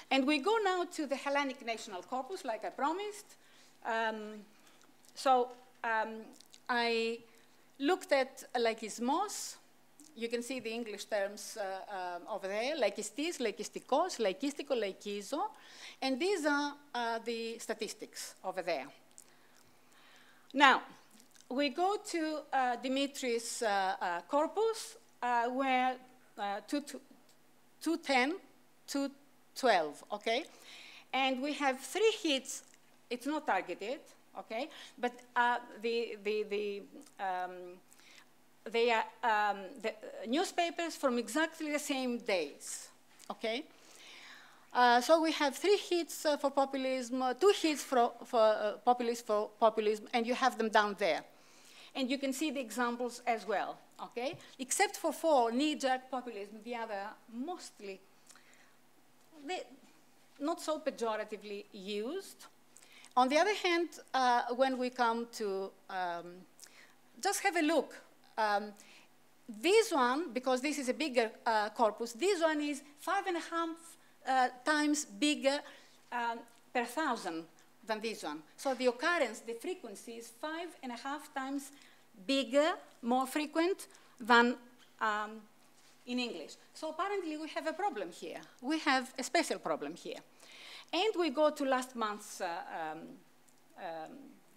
And we go now to the Hellenic National Corpus, like I promised. Um, so um, I looked at λαϊκισμός. You can see the English terms uh, um, over there, λαϊκιστής, λαϊκιστικός, λαϊκίστικο, λαϊκίζω. And these are uh, the statistics over there. Now, we go to uh, Dimitri's uh, uh, corpus, uh, where uh, two ten, two twelve, okay? And we have three hits. It's not targeted, okay? But uh, the, the, the, um, they are um, the newspapers from exactly the same days, okay? Uh, so we have three hits uh, for populism, uh, two hits for, for uh, populism, for populism, and you have them down there. And you can see the examples as well, okay? Except for four, knee-jerk populism, the other mostly they, not so pejoratively used. On the other hand, uh, when we come to, um, just have a look. Um, this one, because this is a bigger uh, corpus, this one is five and a half uh, times bigger um, per thousand than this one. So the occurrence, the frequency is five and a half times bigger, more frequent than um, in English. So apparently we have a problem here. We have a special problem here. And we go to last month's, uh, um, um,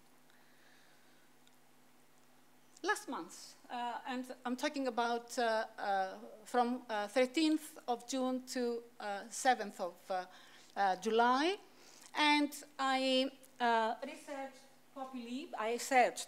last month's, uh, and I'm talking about uh, uh, from uh, thirteenth of June to uh, seventh of uh, uh, July. And I uh, researched Populi, I searched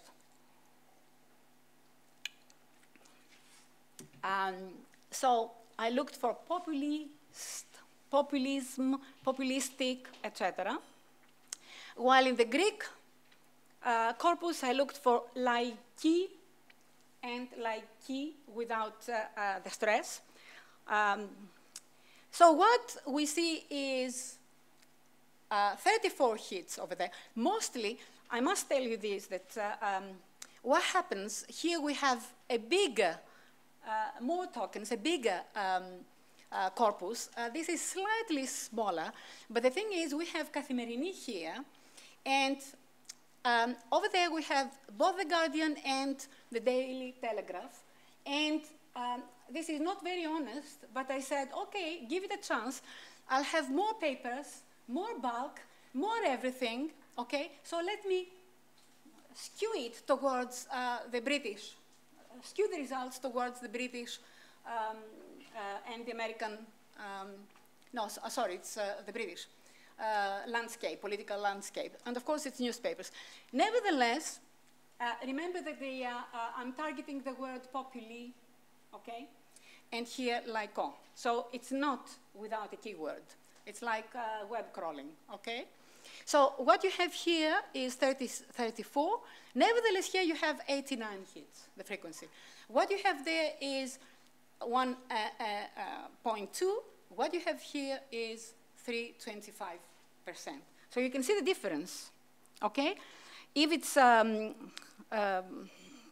Um, so I looked for populist, populism, populistic, et cetera. While in the Greek uh, corpus, I looked for laiki and laiki without uh, uh, the stress. Um, so what we see is uh, thirty-four hits over there. Mostly, I must tell you this, that uh, um, what happens, here we have a bigger Uh, more tokens, a bigger um, uh, corpus. Uh, this is slightly smaller, but the thing is we have Kathimerini here, and um, over there we have both the Guardian and the Daily Telegraph, and um, this is not very honest, but I said, okay, give it a chance. I'll have more papers, more bulk, more everything, okay? So let me skew it towards uh, the British skew the results towards the British um, uh, and the American, um, no, so, sorry, it's uh, the British uh, landscape, political landscape. And of course, it's newspapers. Nevertheless, uh, remember that they, uh, uh, I'm targeting the word populi, okay? And here, laikon. So it's not without a keyword. It's like uh, web crawling, okay? So what you have here is thirty, thirty-four. Nevertheless, here you have eighty-nine hits, the frequency. What you have there is one point two. Uh, uh, uh, what you have here is three hundred twenty-five percent. So you can see the difference, okay? If it's um, um,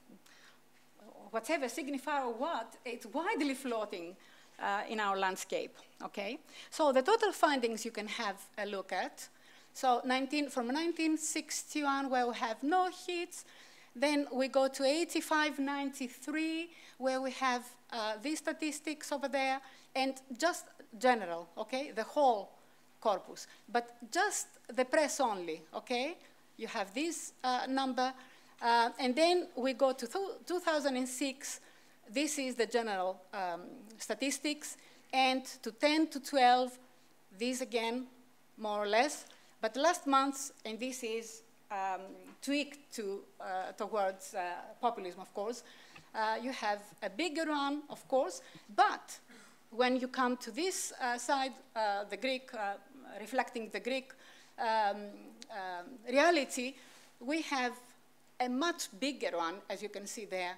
whatever, signifier or what, it's widely floating uh, in our landscape, okay? So the total findings you can have a look at. So nineteen, from nineteen sixty-one, where we have no hits, then we go to eighty-five ninety-three, where we have uh, these statistics over there, and just general, okay, the whole corpus. But just the press only, okay? You have this uh, number, uh, and then we go to two thousand six. This is the general um, statistics, and to ten to twelve, these again, more or less. But last month, and this is um, tweaked to, uh, towards uh, populism, of course, uh, you have a bigger one, of course, but when you come to this uh, side, uh, the Greek, uh, reflecting the Greek um, um, reality, we have a much bigger one, as you can see there,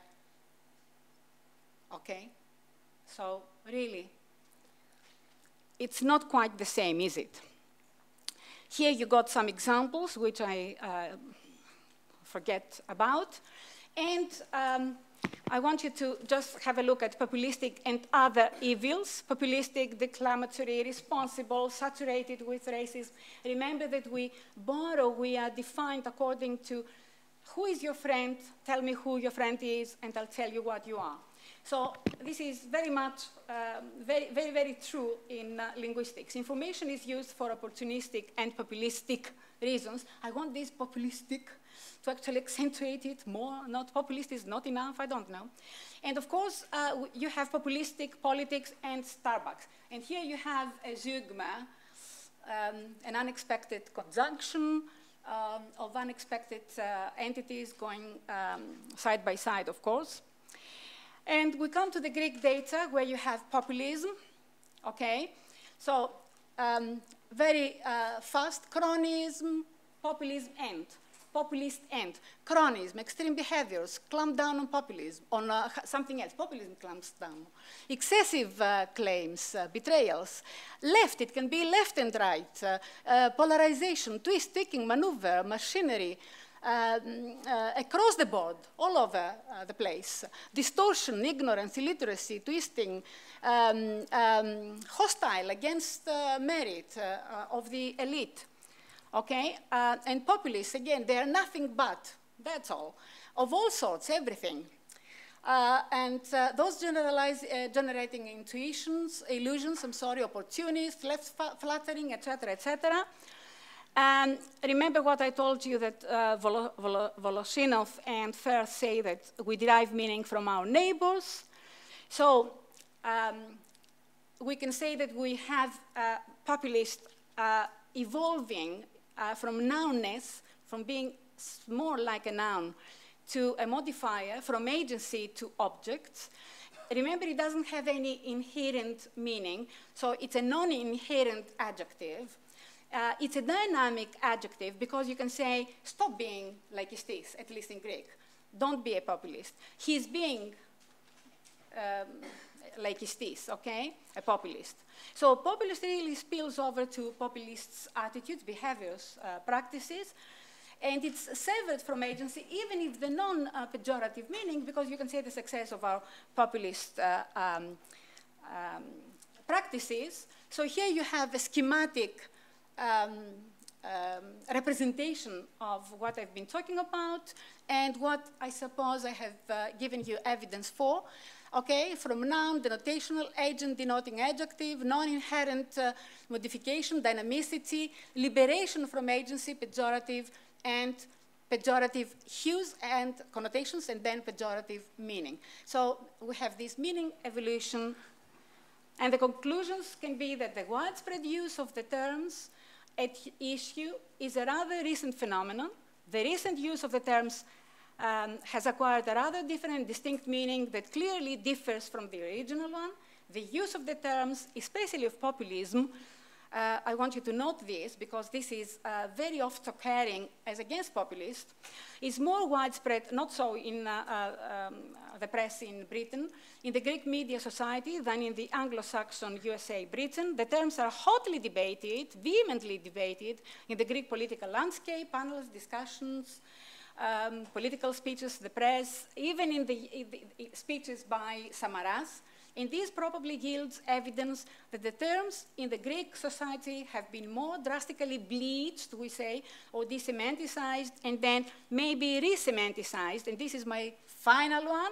okay? So really, it's not quite the same, is it? Here you got some examples, which I uh, forget about. And um, I want you to just have a look at populistic and other evils. Populistic, declamatory, responsible, saturated with racism. Remember that we borrow, we are defined according to who is your friend, tell me who your friend is, and I'll tell you what you are. So this is very much, uh, very, very, very true in uh, linguistics. Information is used for opportunistic and populistic reasons. I want this populistic to actually accentuate it more. Not populist is not enough, I don't know. And of course, uh, you have populistic politics and Starbucks. And here you have a zeugma, um, an unexpected conjunction um, of unexpected uh, entities going um, side by side, of course. And we come to the Greek data where you have populism, okay? So um, very uh, fast, chronism, populism, and. Populist end, chronism, extreme behaviors, clamp down on populism, on uh, something else, populism clamps down. Excessive uh, claims, uh, betrayals, left, it can be left and right, uh, uh, polarization, twist, sticking, maneuver, machinery, um, uh, across the board, all over uh, the place. Distortion, ignorance, illiteracy, twisting, um, um, hostile against uh, merit uh, of the elite. Okay, uh, and populists, again, they are nothing but, that's all, of all sorts, everything. Uh, and uh, those generalize, uh, generating intuitions, illusions, I'm sorry, opportunists, left flattering, et cetera, et cetera. And remember what I told you that uh, Volo Volo Voloshinov and Fair say that we derive meaning from our neighbors. So um, we can say that we have uh, populists uh, evolving Uh, from nounness, from being more like a noun, to a modifier, from agency to objects. Remember, it doesn't have any inherent meaning, so it's a non-inherent adjective. Uh, it's a dynamic adjective because you can say, stop being laichistis, at least in Greek. Don't be a populist. He's being um, laichistis, okay? A populist. So populist really spills over to populists' attitudes, behaviors, uh, practices, and it's severed from agency, even if the non-pejorative meaning, because you can say the success of our populist uh, um, um, practices. So here you have a schematic um, um, representation of what I've been talking about and what I suppose I have uh, given you evidence for. Okay, from noun, denotational agent, denoting adjective, non-inherent uh, modification, dynamicity, liberation from agency, pejorative, and pejorative hues and connotations, and then pejorative meaning. So we have this meaning evolution, and the conclusions can be that the widespread use of the terms at issue is a rather recent phenomenon. The recent use of the terms Um, has acquired a rather different and distinct meaning that clearly differs from the original one. The use of the terms, especially of populism, uh, I want you to note this because this is uh, very oft occurring as against populists, is more widespread, not so in uh, uh, um, the press in Britain, in the Greek media society than in the Anglo-Saxon U S A Britain. The terms are hotly debated, vehemently debated in the Greek political landscape, panels, discussions, Um, political speeches, the press, even in the, in the speeches by Samaras. And this probably yields evidence that the terms in the Greek society have been more drastically bleached, we say, or desemanticized, and then maybe resemanticized. And this is my final one.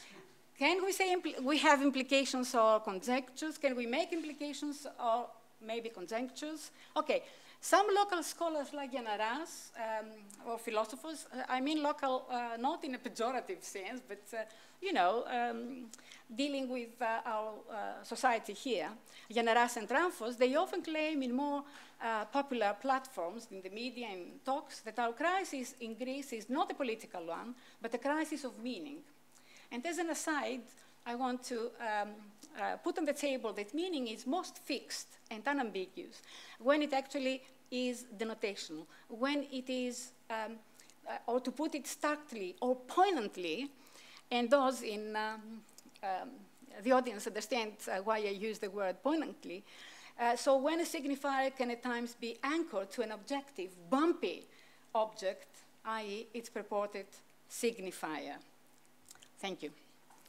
Can we say we have implications or conjectures? Can we make implications or maybe conjectures? Okay. Some local scholars like Yanaras, um, or philosophers, uh, I mean local, uh, not in a pejorative sense, but, uh, you know, um, dealing with uh, our uh, society here, Yanaras and Ramphos, they often claim in more uh, popular platforms in the media and talks that our crisis in Greece is not a political one, but a crisis of meaning. And as an aside, I want to um, uh, put on the table that meaning is most fixed and unambiguous when it actually is denotational, when it is, um, uh, or to put it starkly or poignantly, and those in um, um, the audience understand uh, why I use the word poignantly. Uh, so when a signifier can at times be anchored to an objective, bumpy object, that is its purported signifier. Thank you.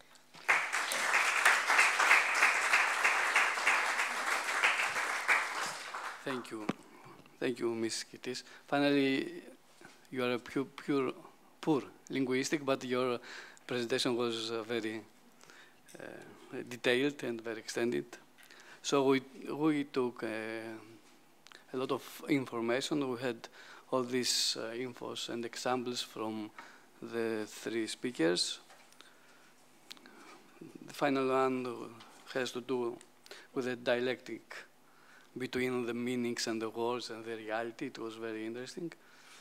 Thank you. Thank you, Miz Kittis. Finally, you are a pure, pure, poor linguistic, but your presentation was uh, very uh, detailed and very extended. So we, we took uh, a lot of information. We had all these uh, infos and examples from the three speakers. The final one has to do with the dialectic between the meanings and the words and the reality. It was very interesting.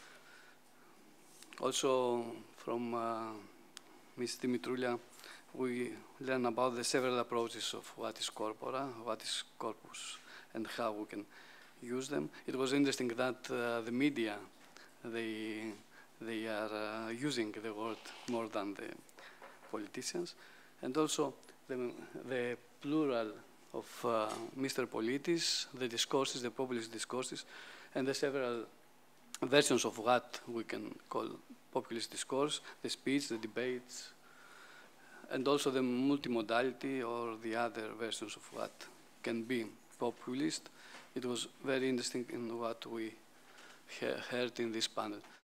Also, from uh, Miz Dimitroulia, we learn about the several approaches of what is corpora, what is corpus, and how we can use them. It was interesting that uh, the media, they, they are uh, using the word more than the politicians. And also the, the plural of uh, Mister Politis, the discourses, the populist discourses, and the several versions of what we can call populist discourse, the speech, the debates, and also the multimodality or the other versions of what can be populist. It was very interesting in what we he heard in this panel.